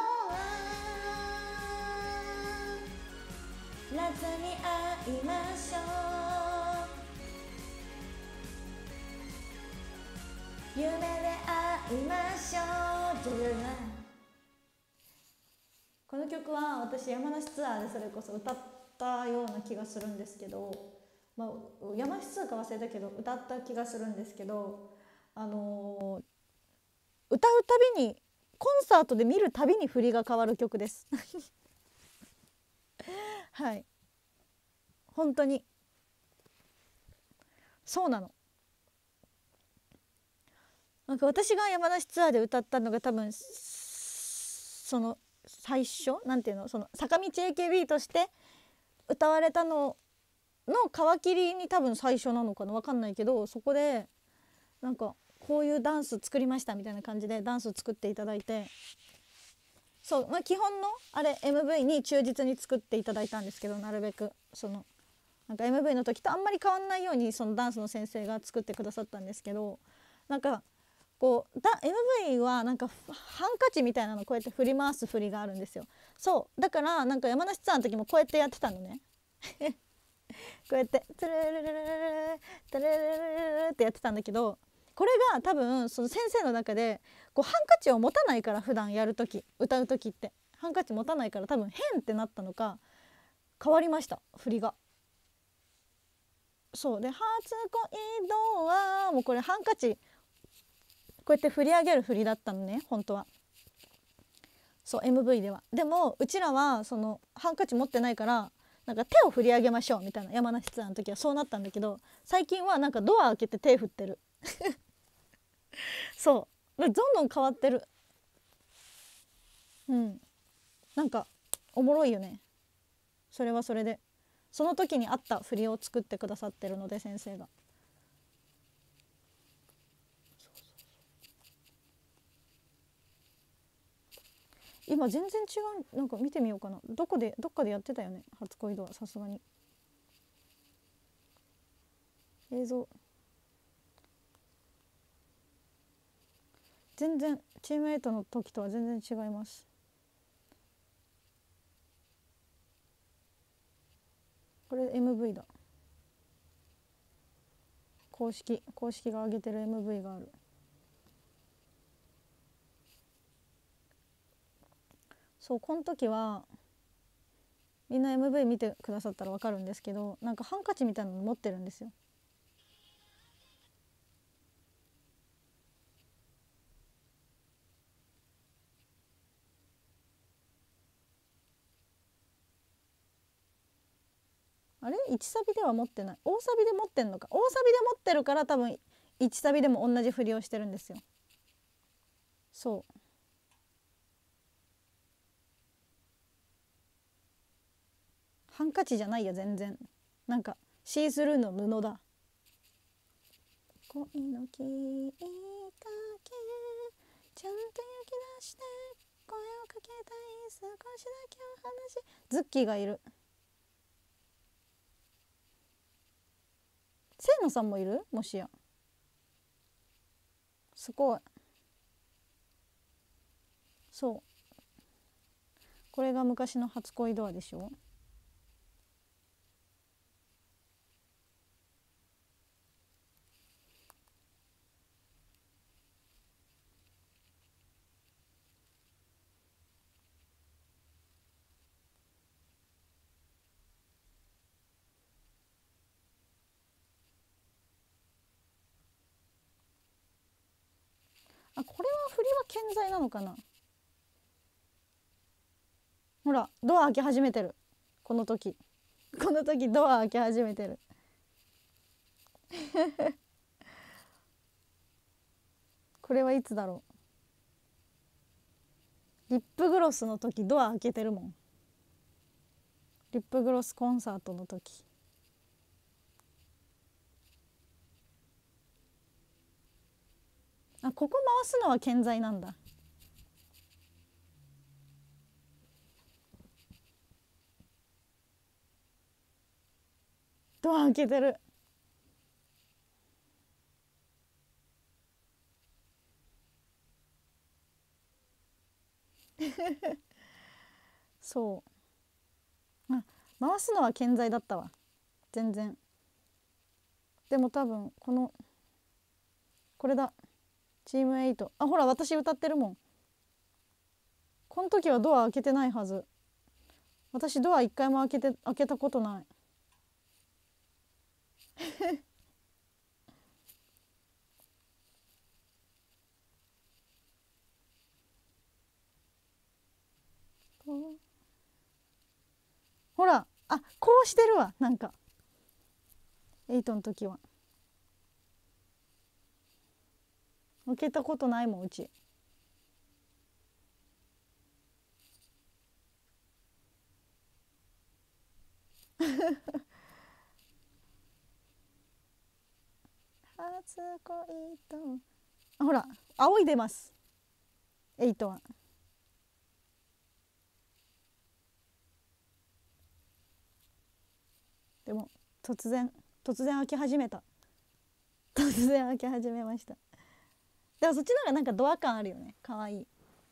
ア、夏に会いましょう。夢で会いましょう。この曲は私山梨ツアーでそれこそ歌ったような気がするんですけど、山梨ツアーか忘れたけど歌った気がするんですけど、歌うたびにコンサートで見るたびに振りが変わる曲ですはい本当にそうなの。なんか私が山梨ツアーで歌ったのが多分その最初なんていうの、その坂道 AKB として歌われたのの皮切りに多分最初なのかな、分かんないけど、そこでなんかこういうダンス作りましたみたいな感じでダンス作っていただいて、そう、基本のあれ MV に忠実に作っていただいたんですけど、なるべくそのなんか MV の時とあんまり変わんないようにそのダンスの先生が作ってくださったんですけど、なんかこうMV はなんかハンカチみたいなのこうやって振り回す振りがあるんですよ。そうだからなんか山梨ツアーの時もこうやってやってたのねこうやってトゥルルルルルルトゥルルルルルってやってたんだけど、これが多分その先生の中でこうハンカチを持たないから、普段やる時歌う時ってハンカチ持たないから多分変ってなったのか変わりました、振りが。そうで初恋ドアもうこれハンカチこうやって振り上げる振りだったのね本当は。そう MV では。でもうちらはそのハンカチ持ってないからなんか手を振り上げましょうみたいな、山梨ツアーの時はそうなったんだけど、最近はなんかドア開けて手振ってるそうどんどん変わってる。なんかおもろいよね。それはそれでその時に合った振りを作ってくださってるので先生が。今全然違う、なんか見てみようかな。どっかでやってたよね初恋ドア。さすがに映像全然チームメイトの時とは全然違います。これ MV だ。公式が上げてる MV がある。 そうこの時はみんな MV 見てくださったら分かるんですけど、なんかハンカチみたいなの持ってるんですよ。あれ1サビでは持ってない、大サビで持ってんのか。大サビで持ってるから多分1サビでも同じ振りをしてるんですよ。そうハンカチじゃないよ全然。なんかシースルーの布だ。恋のきっかけちゃんと焼き出して声をかけたい、少しだけお話。ズッキーがいる。清野さんもいる、もしや。すごい。そうこれが昔の初恋ドアでしょ。あ、これは振りは健在なのかな。ほらドア開け始めてる。この時ドア開け始めてる。これはいつだろう。リップグロスの時ドア開けてるもん。リップグロスコンサートの時。あ、ここ回すのは健在なんだ。ドア開けてる。そうあ、回すのは健在だったわ全然。でも多分これだ。チーム8。あ、ほら私歌ってるもん。この時はドア開けてないはず。私ドア一回も開けたことない。ほらこうしてるわ。なんか8の時は開けたことないもんうち。初恋とほら仰いでます。8はでも突然開き始めた。突然開き始めました。でもそっちの方がなんかドア感あるよね。かわいい。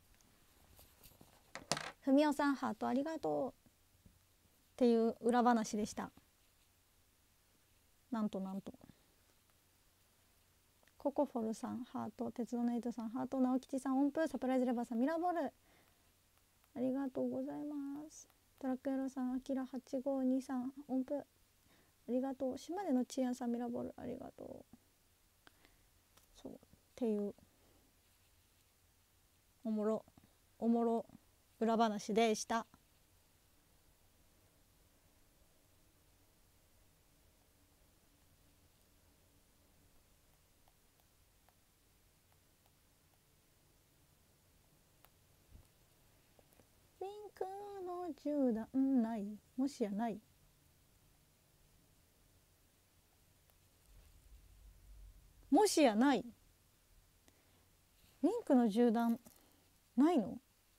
ふみおさんハートありがとうっていう裏話でした。なんとココフォルさんハート、鉄道のエイトさんハート、直吉さん音符、サプライズレバーさんミラーボールありがとうございます。トラックエロさん、アキラ8523音符ありがとう。島根のちやさんミラーボールありがとう。そうっていうおもろ裏話でした。ピンクの銃弾ない、もしやない、もしやない。ウィンクの銃弾ないの。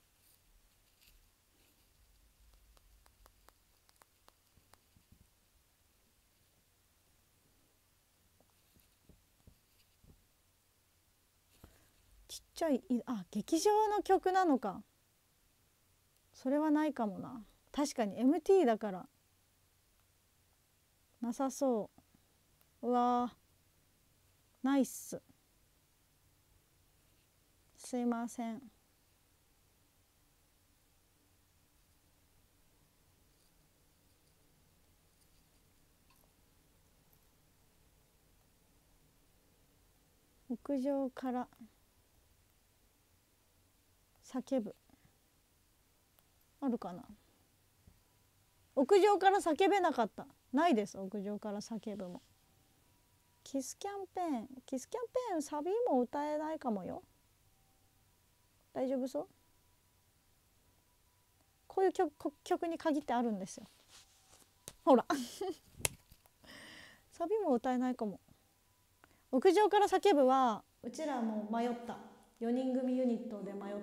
ちっちゃい劇場の曲なのか。それはないかもな。確かに MT だからなさそう。うわーナイス。すいません。 屋上から叫ぶあるかな。屋上から叫べなかった。ないです。屋上から叫ぶも。キスキャンペーンサビも歌えないかもよ。大丈夫そう？こういう曲に限ってあるんですよ。ほらサビも歌えないかも。屋上から叫ぶはうちらも迷った。4人組ユニットで迷った。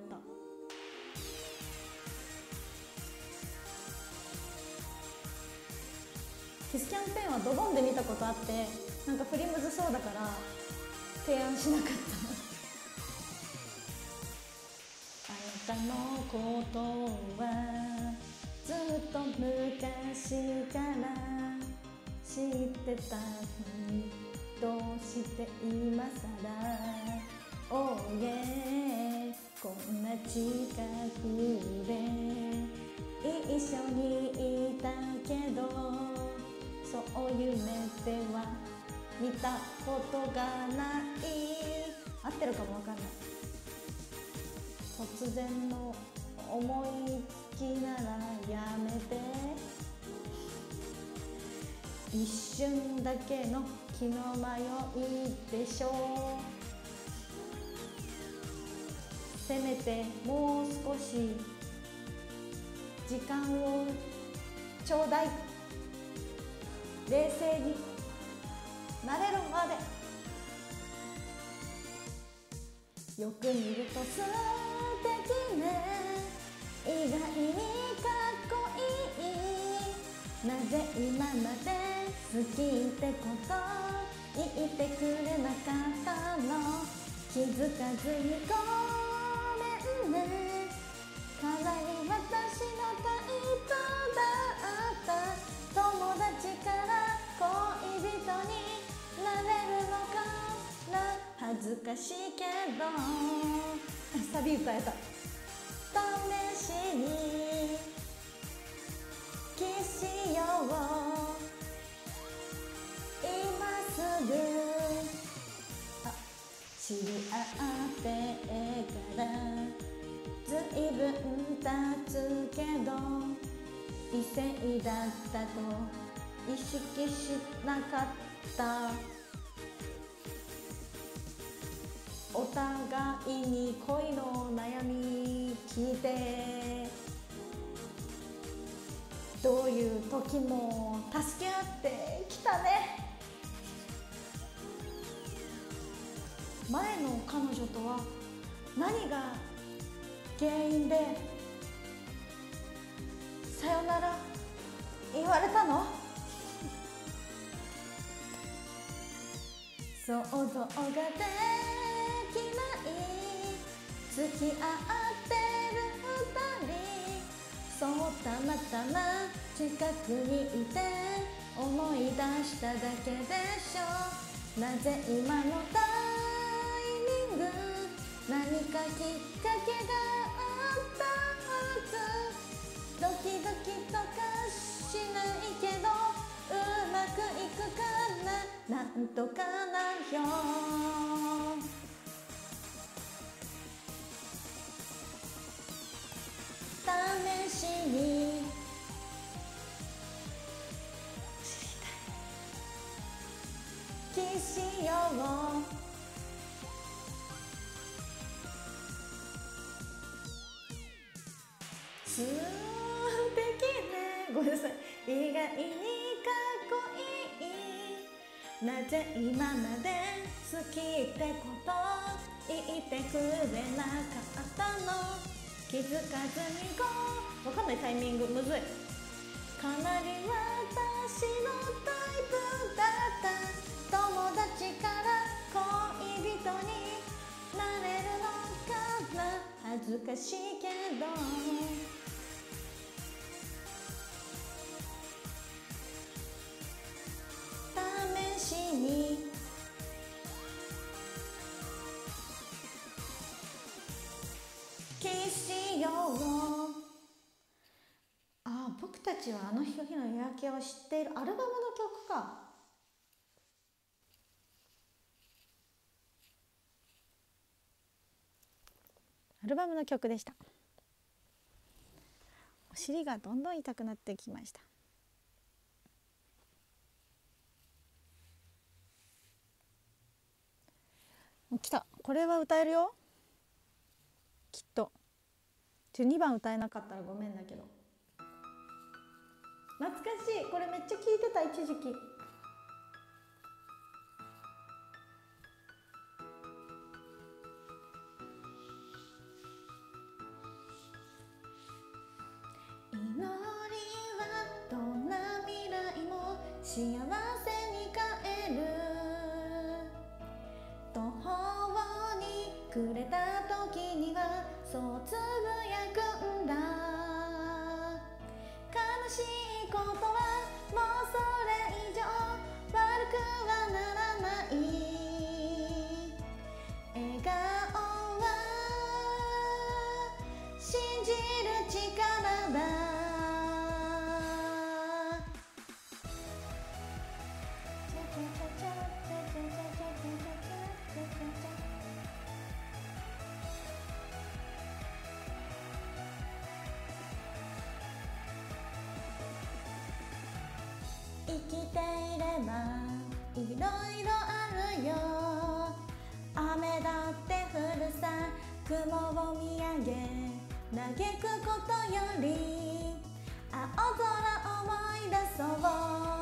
キスキャンペーンはドボンで見たことあって、なんか振りむずそうだから提案しなかったあなたのことはずっと昔から知ってたのに、どうして今さらおいえこんな近くで一緒にいたけど、そういう夢では見たことがない。合ってるかもわかんない。突然の思いつきならやめて、一瞬だけの気の迷いでしょう。せめてもう少し時間をちょうだい。冷静になれるまで。よく見ると素敵ね、意外にかっこいい。なぜ今まで好きってこと言ってくれなかったの。気づかずにごめんね。かなり私のタイプだった。友達から恋人になれるのかな。恥ずかしいけどサビ歌えた。試しにキスしよう今すぐ。知り合ってからずいぶん経つけど、異性だったと意識しなかった。お互いに恋の悩み聞いて、どういう時も助け合ってきたね。前の彼女とは何が原因でさよなら言われたの？想像ができない付き合ってる二人。そうたまたま近くにいて思い出しただけでしょ。なぜ今のタイミング、何かきっかけがあったはず。ドキドキとかしないけどうまくいくかな、なんとかなよ。試しにキスしよう素敵ね。ごめんなさい。意外にかっこいい。なぜ今まで好きってこと言ってくれなかったの。気づかずにわかんないタイミングむずい。かなり私のタイプだった。友達から恋人になれるのかな。恥ずかしいけど試しにキスしよう。僕たちはあの日の夜明けを知っているアルバムの曲か。 ルバムの曲でした。お尻がどんどん痛くなってきました。来た。これは歌えるよきっと。2番歌えなかったらごめんだけど。懐かしい。これめっちゃ聴いてた一時期。祈りはどんな未来も幸せに変える。途方に暮れた時にはそうつぶやくんだ。悲しいことはもうそれ以上悪くはならない。笑顔は信じる力だ。生きていればいろいろあるよ。雨だって降るさ。雲を見上げ嘆くことより青空思い出そう。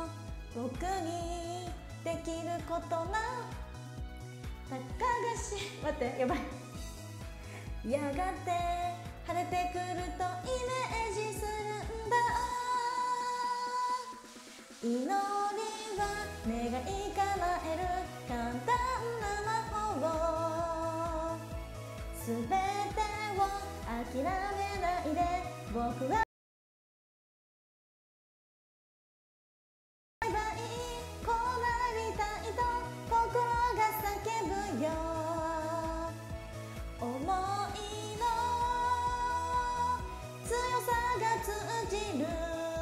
僕にできることな。たかがし待ってやばい。やがて晴れてくるとイメージするんだ。祈りは願い叶える簡単な魔法。すべてを諦めないで僕はこうなりたいと心が叫ぶよ。思いの強さが通じる。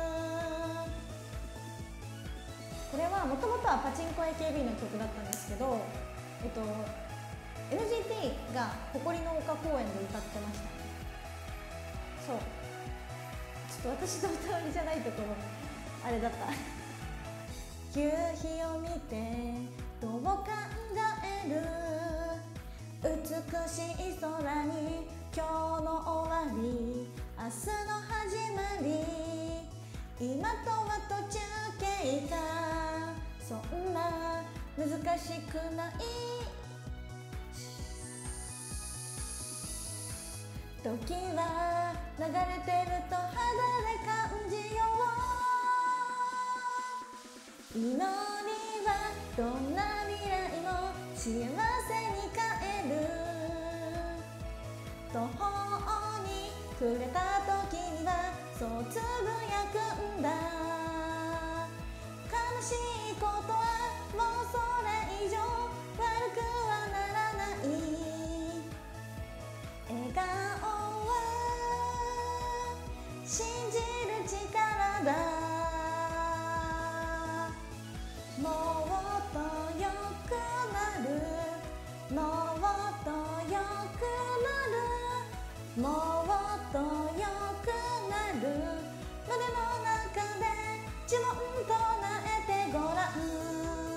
これはもともとはパチンコ AKB の曲だったんですけど、NGT が誇りの丘公園で歌ってました。そうちょっと私の歌割りじゃないところあれだった夕日を見てどう考える。美しい空に今日の終わり明日の始まり。今とは途中経過。そんな難しくない時は流れてると肌で感じよう。祈りはどんな未来も幸せに変える。途方に暮れた時にはそうつぶやくんだ。悲しいことはもうそれ以上悪くはならない。笑顔は信じる力だ。もっと良くなる。もっと良くなる。もっと良くなる。胸の中で呪文唱えてごらん。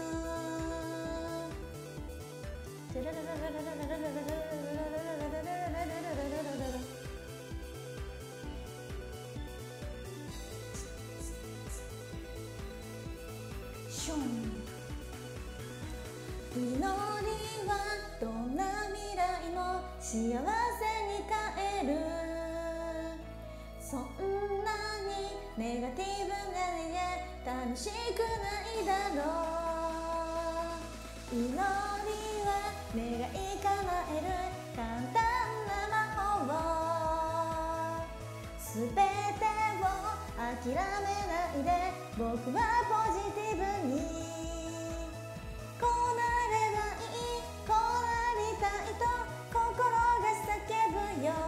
祈りはどんな未来も幸せに変える。そんなにネガティブな楽しくないだろう。祈りは願い叶える簡単な魔法。すべてを諦めないで僕はポジティブに。こうなればいいこうなりたいと心が叫ぶよ。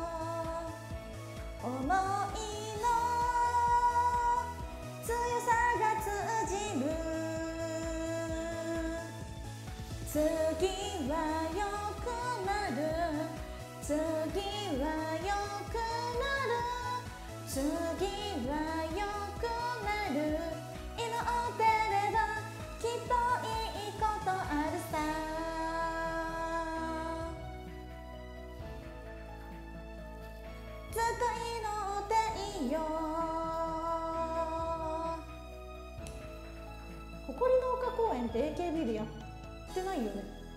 思いの強さが通じる。次は良くなる。 次は良くなる、次は良くなる、祈ってればきっといいことあるさ。ずっと祈っていいよ。誇りの丘公園って AKB でやってないよね。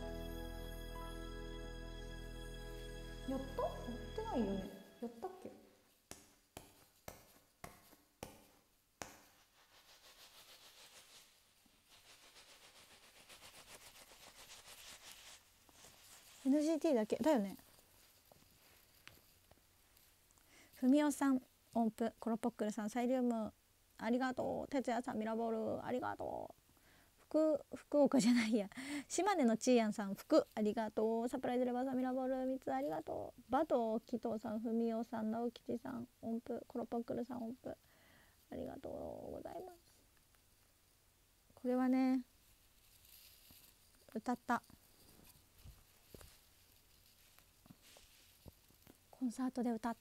やったやってないよね。やったっけ。NGT だけだよね。ふみおさん音符、コロポックルさんサイリウムありがとう、哲也さんミラボールありがとう、福岡じゃないや、島根のちいやんさん福ありがとう、サプライズレバーさんミラボール3つありがとう、バト紀藤さん、ふみおさん、直吉さん音符、コロポックルさん音符ありがとうございます。これはね歌った、コンサートで歌った。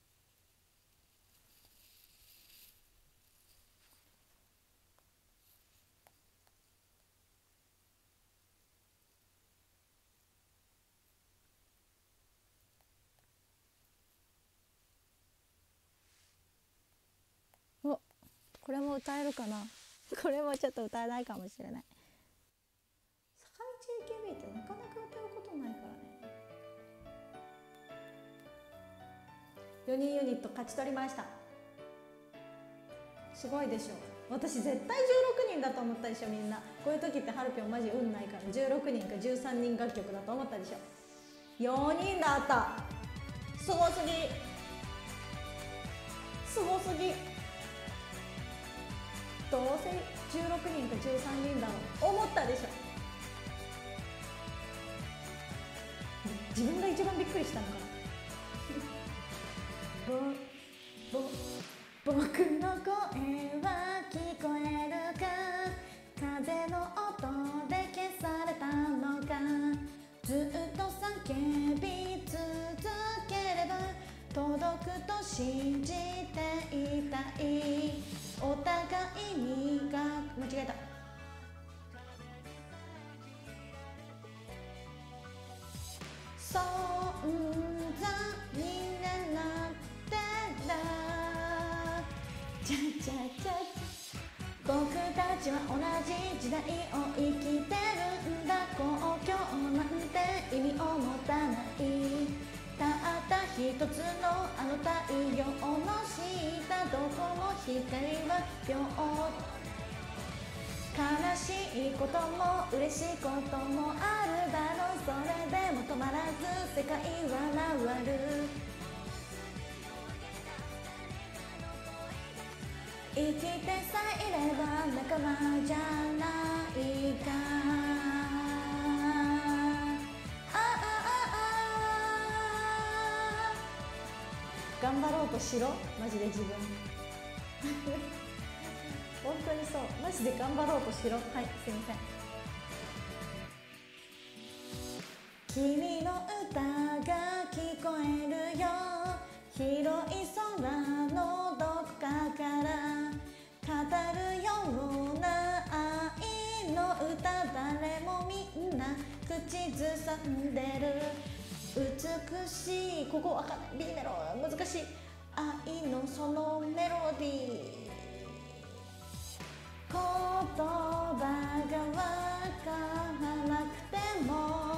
お、これも歌えるかなこれもちょっと歌えないかもしれない。坂道 AKB ってなかなか歌うことないからね。4人ユニット勝ち取りました。すごいでしょ。私絶対16人だと思ったでしょ。みんなこういう時ってハルピョンマジ運ないから16人か13人楽曲だと思ったでしょ。4人だった。すごすぎ、すごすぎ。どうせ16人か13人だろう思ったでしょ。自分が一番びっくりしたのかな僕の声は聞こえるか、風の音で消されたのか、ずっと叫び続ければ届くと信じていたい、お互いにが間違えた。存在になってたチャチャチャ、僕たちは同じ時代を生きてるんだ、公共なんて意味を持たない、たった一つのあの太陽の下、どこも光は平等、悲しいことも嬉しいこともあるだろう、それでも止まらず世界は回る、生きてさえいれば仲間じゃないか、頑張ろうとしろ、マジで自分本当にそう、マジで頑張ろうとしろ。はい、すいません。君の歌が聞こえるよ、広い空のどこかから語るような愛の歌、誰もみんな口ずさんでる、美しい、ここわかんない、 B メロ難しい、愛のそのメロディー、言葉がわからなくても、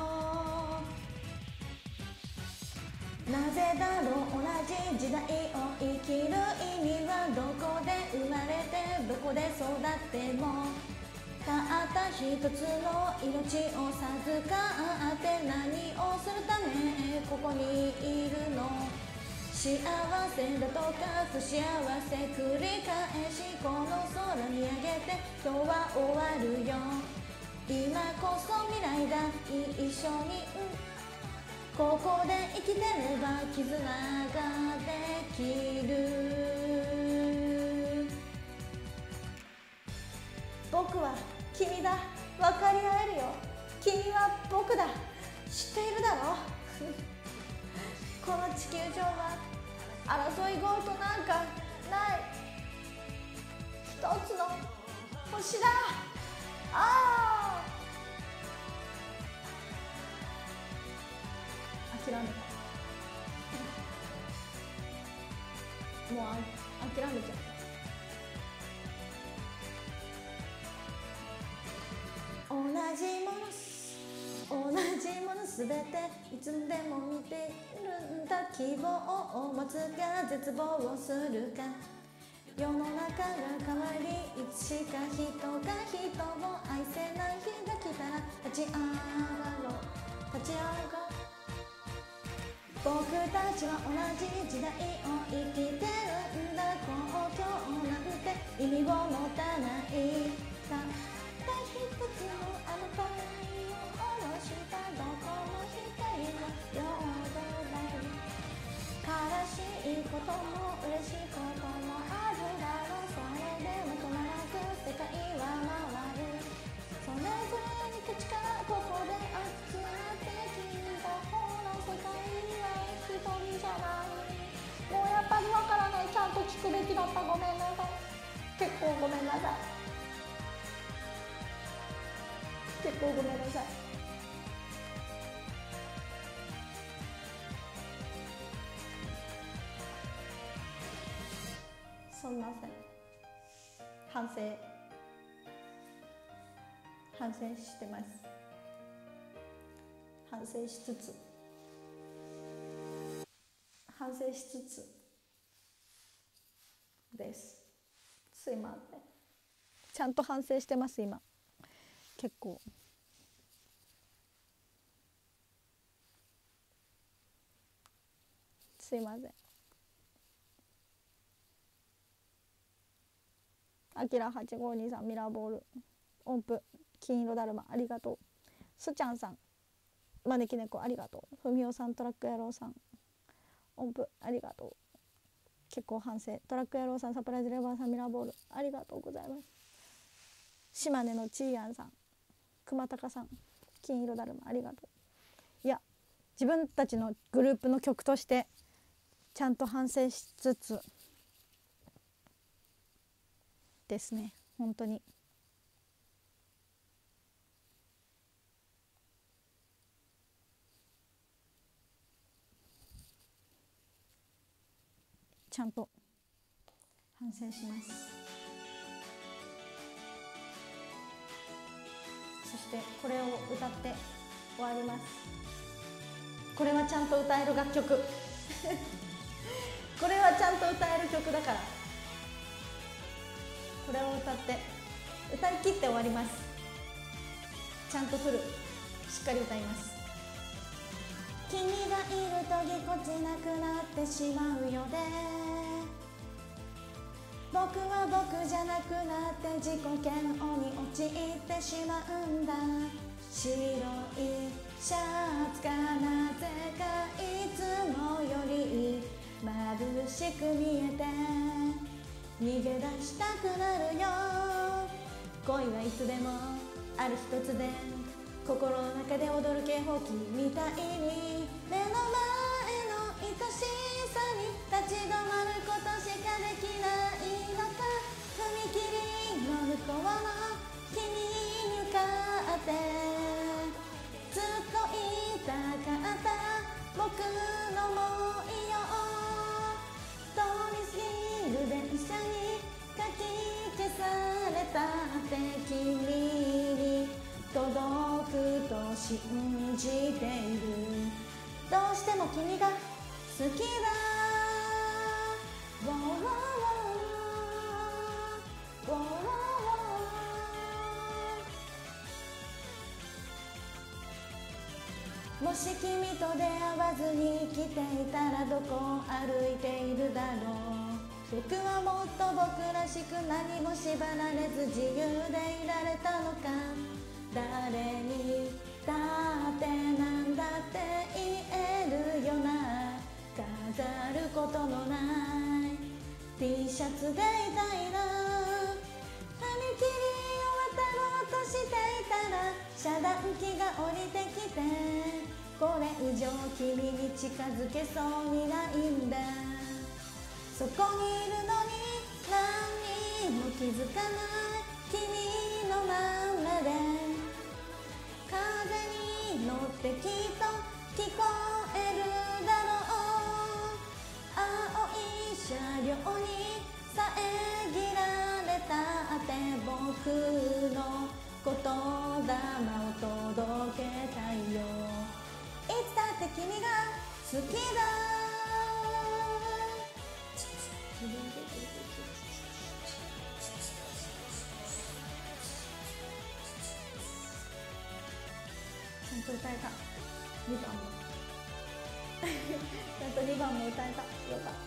なぜだろう、同じ時代を生きる意味は、どこで生まれてどこで育っても、たった一つの命を授かって何をするためここにいるの、幸せだとか不幸せ繰り返し、この空見上げて今日は終わるよ、今こそ未来だ一緒に、ここで生きてれば絆ができる、僕は君だ、分かり合えるよ、君は僕だ、知っているだろこの地球上は争い事なんかない。一つの星だ。ああ、諦めた。もう諦めちゃう。同じものすべていつでも見てるんだ。希望を持つか絶望をするか。世の中が変わりいつしか人が人を愛せない日が来たら立ち上がろう立ち上がろう。僕たちは同じ時代を生きてるんだ。公共なんて意味を持たない。たった一つのあの太陽をしたどこの光は平等だよ。悲しいことも嬉しいこともあるだろう。それでも止まらず世界は回る。それぞれに口からここで集まってきた方の世界は一人じゃない。もうやっぱりわからない。ちゃんと聞くべきだった。ごめんなさい。結構ごめんなさい。結構ごめんなさい。すみません。反省してます。反省しつつです。すいません。ちゃんと反省してます今。結構すいません。あきら8523ミラーボール音符金色だるまありがとう。すちゃんさん招き猫ありがとう。ふみおさんトラック野郎さん音符ありがとう。結構反省。トラック野郎さんサプライズレバーさんミラーボールありがとうございます。島根のちーやんさん熊高さん金色だるまありがとう。いや自分たちのグループの曲としてちゃんと反省しつつですね。本当にちゃんと反省します。そしてこれを歌って終わります。これはちゃんと歌える楽曲これはちゃんと歌える曲だから、これを歌い切って終わります。ちゃんとフルしっかり歌います。君がいるとぎこちなくなってしまうよね。僕は僕じゃなくなって自己嫌悪に陥ってしまうんだ。白いシャツがなぜかいつもより眩しく見えて逃げ出したくなるよ。恋はいつでもある一つで心の中で踊る警報器みたいに目の前の愛しさに立ち止まることしかできないのか。踏切の向こうの君に向かってずっと言いたかった僕の想いを通り過ぎる電車にかき消されたって君に届くと信じている。どうしても君が好きだ。もし君と出会わずに生きていたらどこを歩いているだろう。僕はもっと僕らしく何も縛られず自由でいられたのか。誰にだってなんだって言えるような飾ることのない T シャツでいたいな。踏切を渡ろうとしていたら遮断機が降りてきてこれ以上君に近づけそうにないんだ。そこにいるのに何にも気づかない君のままで、風に乗ってきっと聞こえるだろう。青い車両に遮られたって僕の言霊を届けたいよ。いつだって君が好きだ。ちゃんと歌えた。2番もちゃんと2番も歌えた。よかった。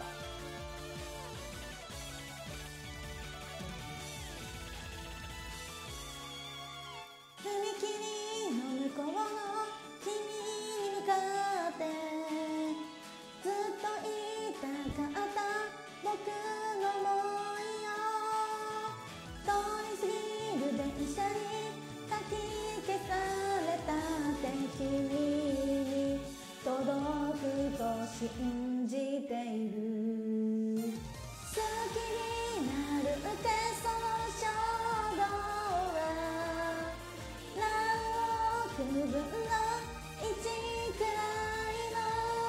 踏切の向こうの君に向かってずっと言いたかった僕の想いを、通り過ぎる電車にかき消されたって君に届くと信じている。好きになるってその衝動は何億分の1くらいの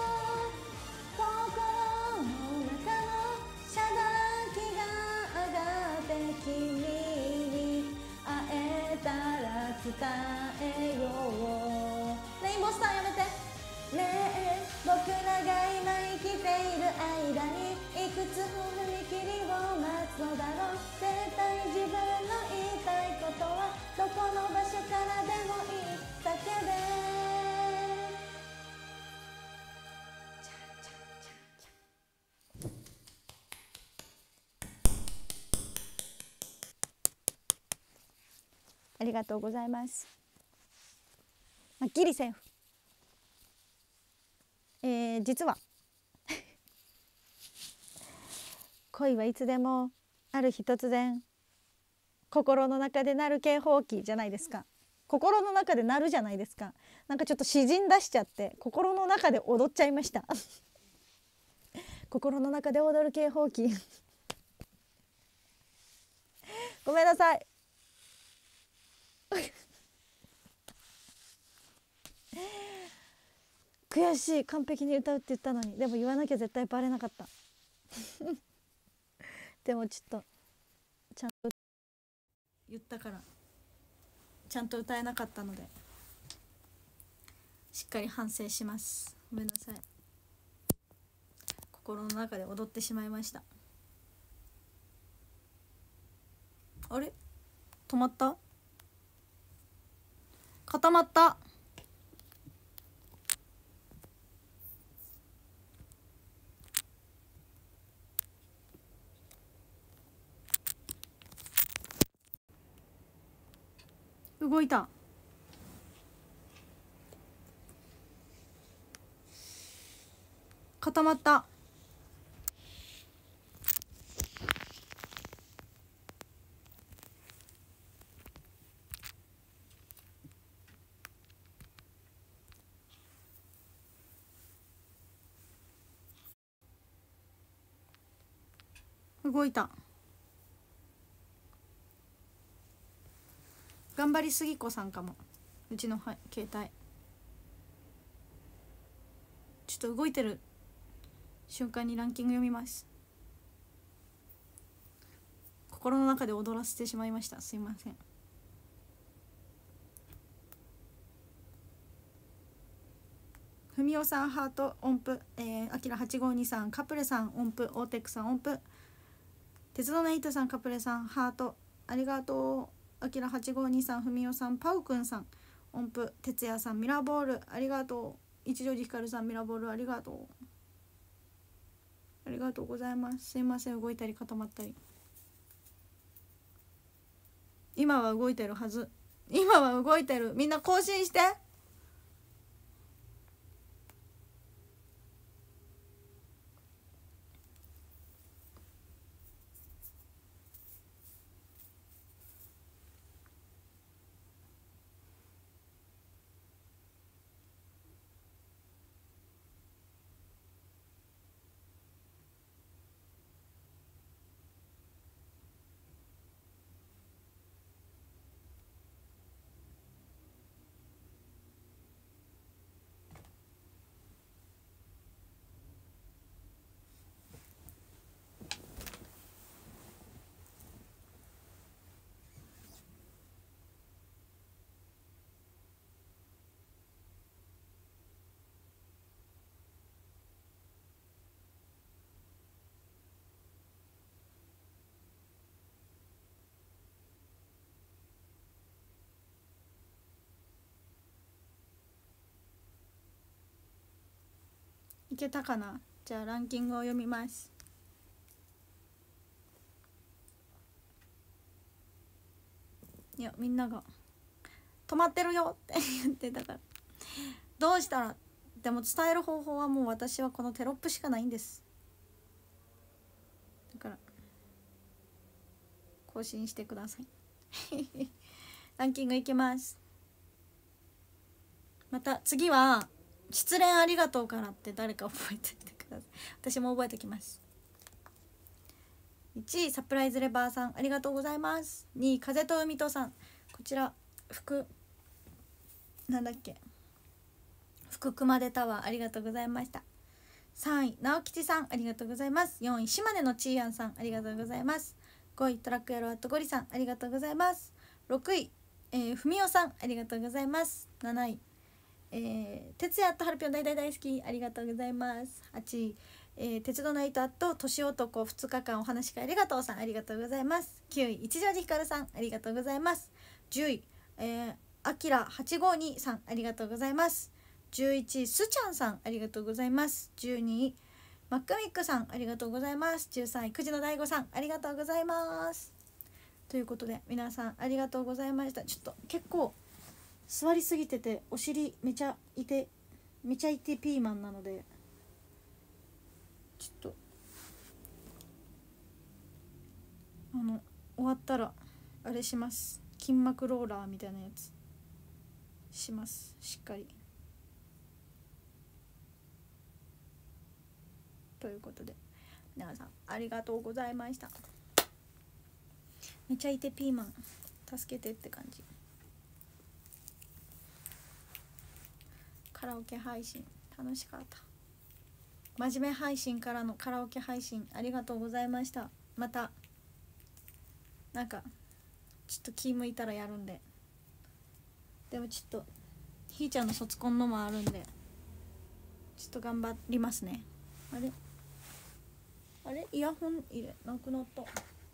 心の中の遮断機が上がって君に会えたら伝えよう。レインボースターやめてねえ、僕らが今生きている間にいくつも踏切を待つのだろう。絶対自分の言いたいことはどこの場所からでもいいだけで。ありがとうございます。ギリセーフ。実は恋はいつでもある日突然心の中で鳴る警報器じゃないですか。心の中で鳴るじゃないですか。なんかちょっと詩人出しちゃって心の中で踊っちゃいました心の中で踊る警報器ごめんなさい悔しい。完璧に歌うって言ったのに。でも言わなきゃ絶対バレなかったでもちょっとちゃんと言ったからちゃんと歌えなかったのでしっかり反省します。ごめんなさい。心の中で踊ってしまいました。あれ止まった？固まった。動いた。固まった。動いた。頑張りすぎ子さんかも。うちの携帯ちょっと動いてる瞬間にランキング読みます。心の中で踊らせてしまいました。すいません。ふみおさんハート音符、あきら852さん、カプレさん音符、オーテックさん音符、鉄道のエイトさん、カプレさんハートありがとう。あきら852さん、ふみおさん、パウくんさん音符、哲也さんミラーボールありがとう。一条寺ひかるさんミラーボールありがとう。ありがとうございます。すいません、動いたり固まったり。今は動いてるはず。今は動いてる。みんな更新して。 いけたかな。じゃあランキングを読みます。いやみんなが止まってるよって言ってたから、どうしたら。でも伝える方法はもう私はこのテロップしかないんです。だから更新してくださいランキングいきます。また次は失恋ありがとうからって誰か覚えておいてください。私も覚えておきます。1位サプライズレバーさん、ありがとうございます。2位風と海とさん、こちらなんだっけ、福熊でタワー、ありがとうございました。3位直吉さん、ありがとうございます。4位島根のちーやんさん、ありがとうございます。5位トラックやろアットゴリさん、ありがとうございます。6位ふみおさん、ありがとうございます。7位哲也とはるぴょん大好き、ありがとうございます。8位鉄道ナイトと年男2日間お話し会ありがとうさん、ありがとうございます。9位一条寺ひかるさん、ありがとうございます。10位あきら852さん、ありがとうございます。11位すちゃんさん、ありがとうございます。12位マックミックさん、ありがとうございます。13位くじの大悟さん、ありがとうございます。ということで皆さんありがとうございました。ちょっと結構座りすぎててお尻めちゃいてピーマンなので、ちょっと終わったらあれします。筋膜ローラーみたいなやつします、しっかり。ということで皆さんありがとうございました。めちゃいてピーマン助けてって感じ。カラオケ配信楽しかった。真面目配信からのカラオケ配信ありがとうございました。またなんかちょっと気向いたらやるんで。でもちょっとひーちゃんの卒コンのもあるんでちょっと頑張りますね。あれイヤホン入れなくなった。あ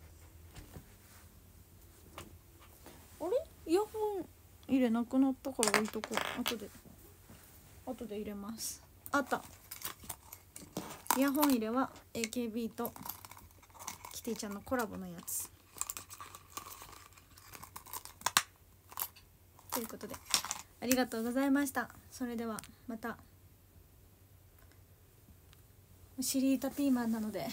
れイヤホン入れなくなったから置いとこう。後で入れます。あった。イヤホン入れは AKB とキティちゃんのコラボのやつということでありがとうございました。それではまた。お尻痛ピーマンなので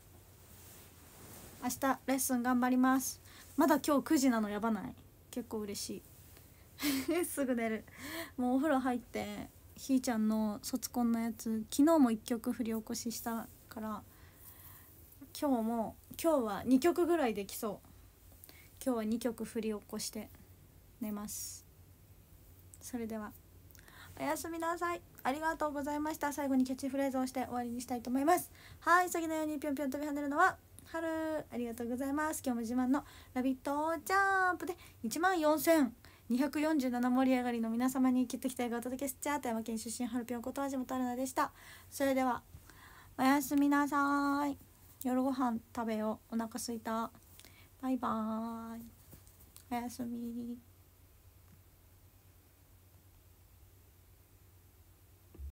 明日レッスン頑張ります。まだ今日9時なのやばない？結構嬉しいすぐ寝る。もうお風呂入ってひーちゃんの卒コンのやつ昨日も1曲振り起こししたから今日は2曲ぐらいできそう。今日は2曲振り起こして寝ます。それではおやすみなさい。ありがとうございました。最後にキャッチフレーズをして終わりにしたいと思います。はい、先のようにぴょんぴょん飛び跳ねるのは春。ありがとうございます。今日も自慢のラビットジャンプで14,247盛り上がりの皆様にきっと期待がお届けしちゃう富山県出身春ぴょんことはじもたるなでした。それではおやすみなさい。夜ご飯食べよう。お腹すいた。バイバーイ。おやすみ。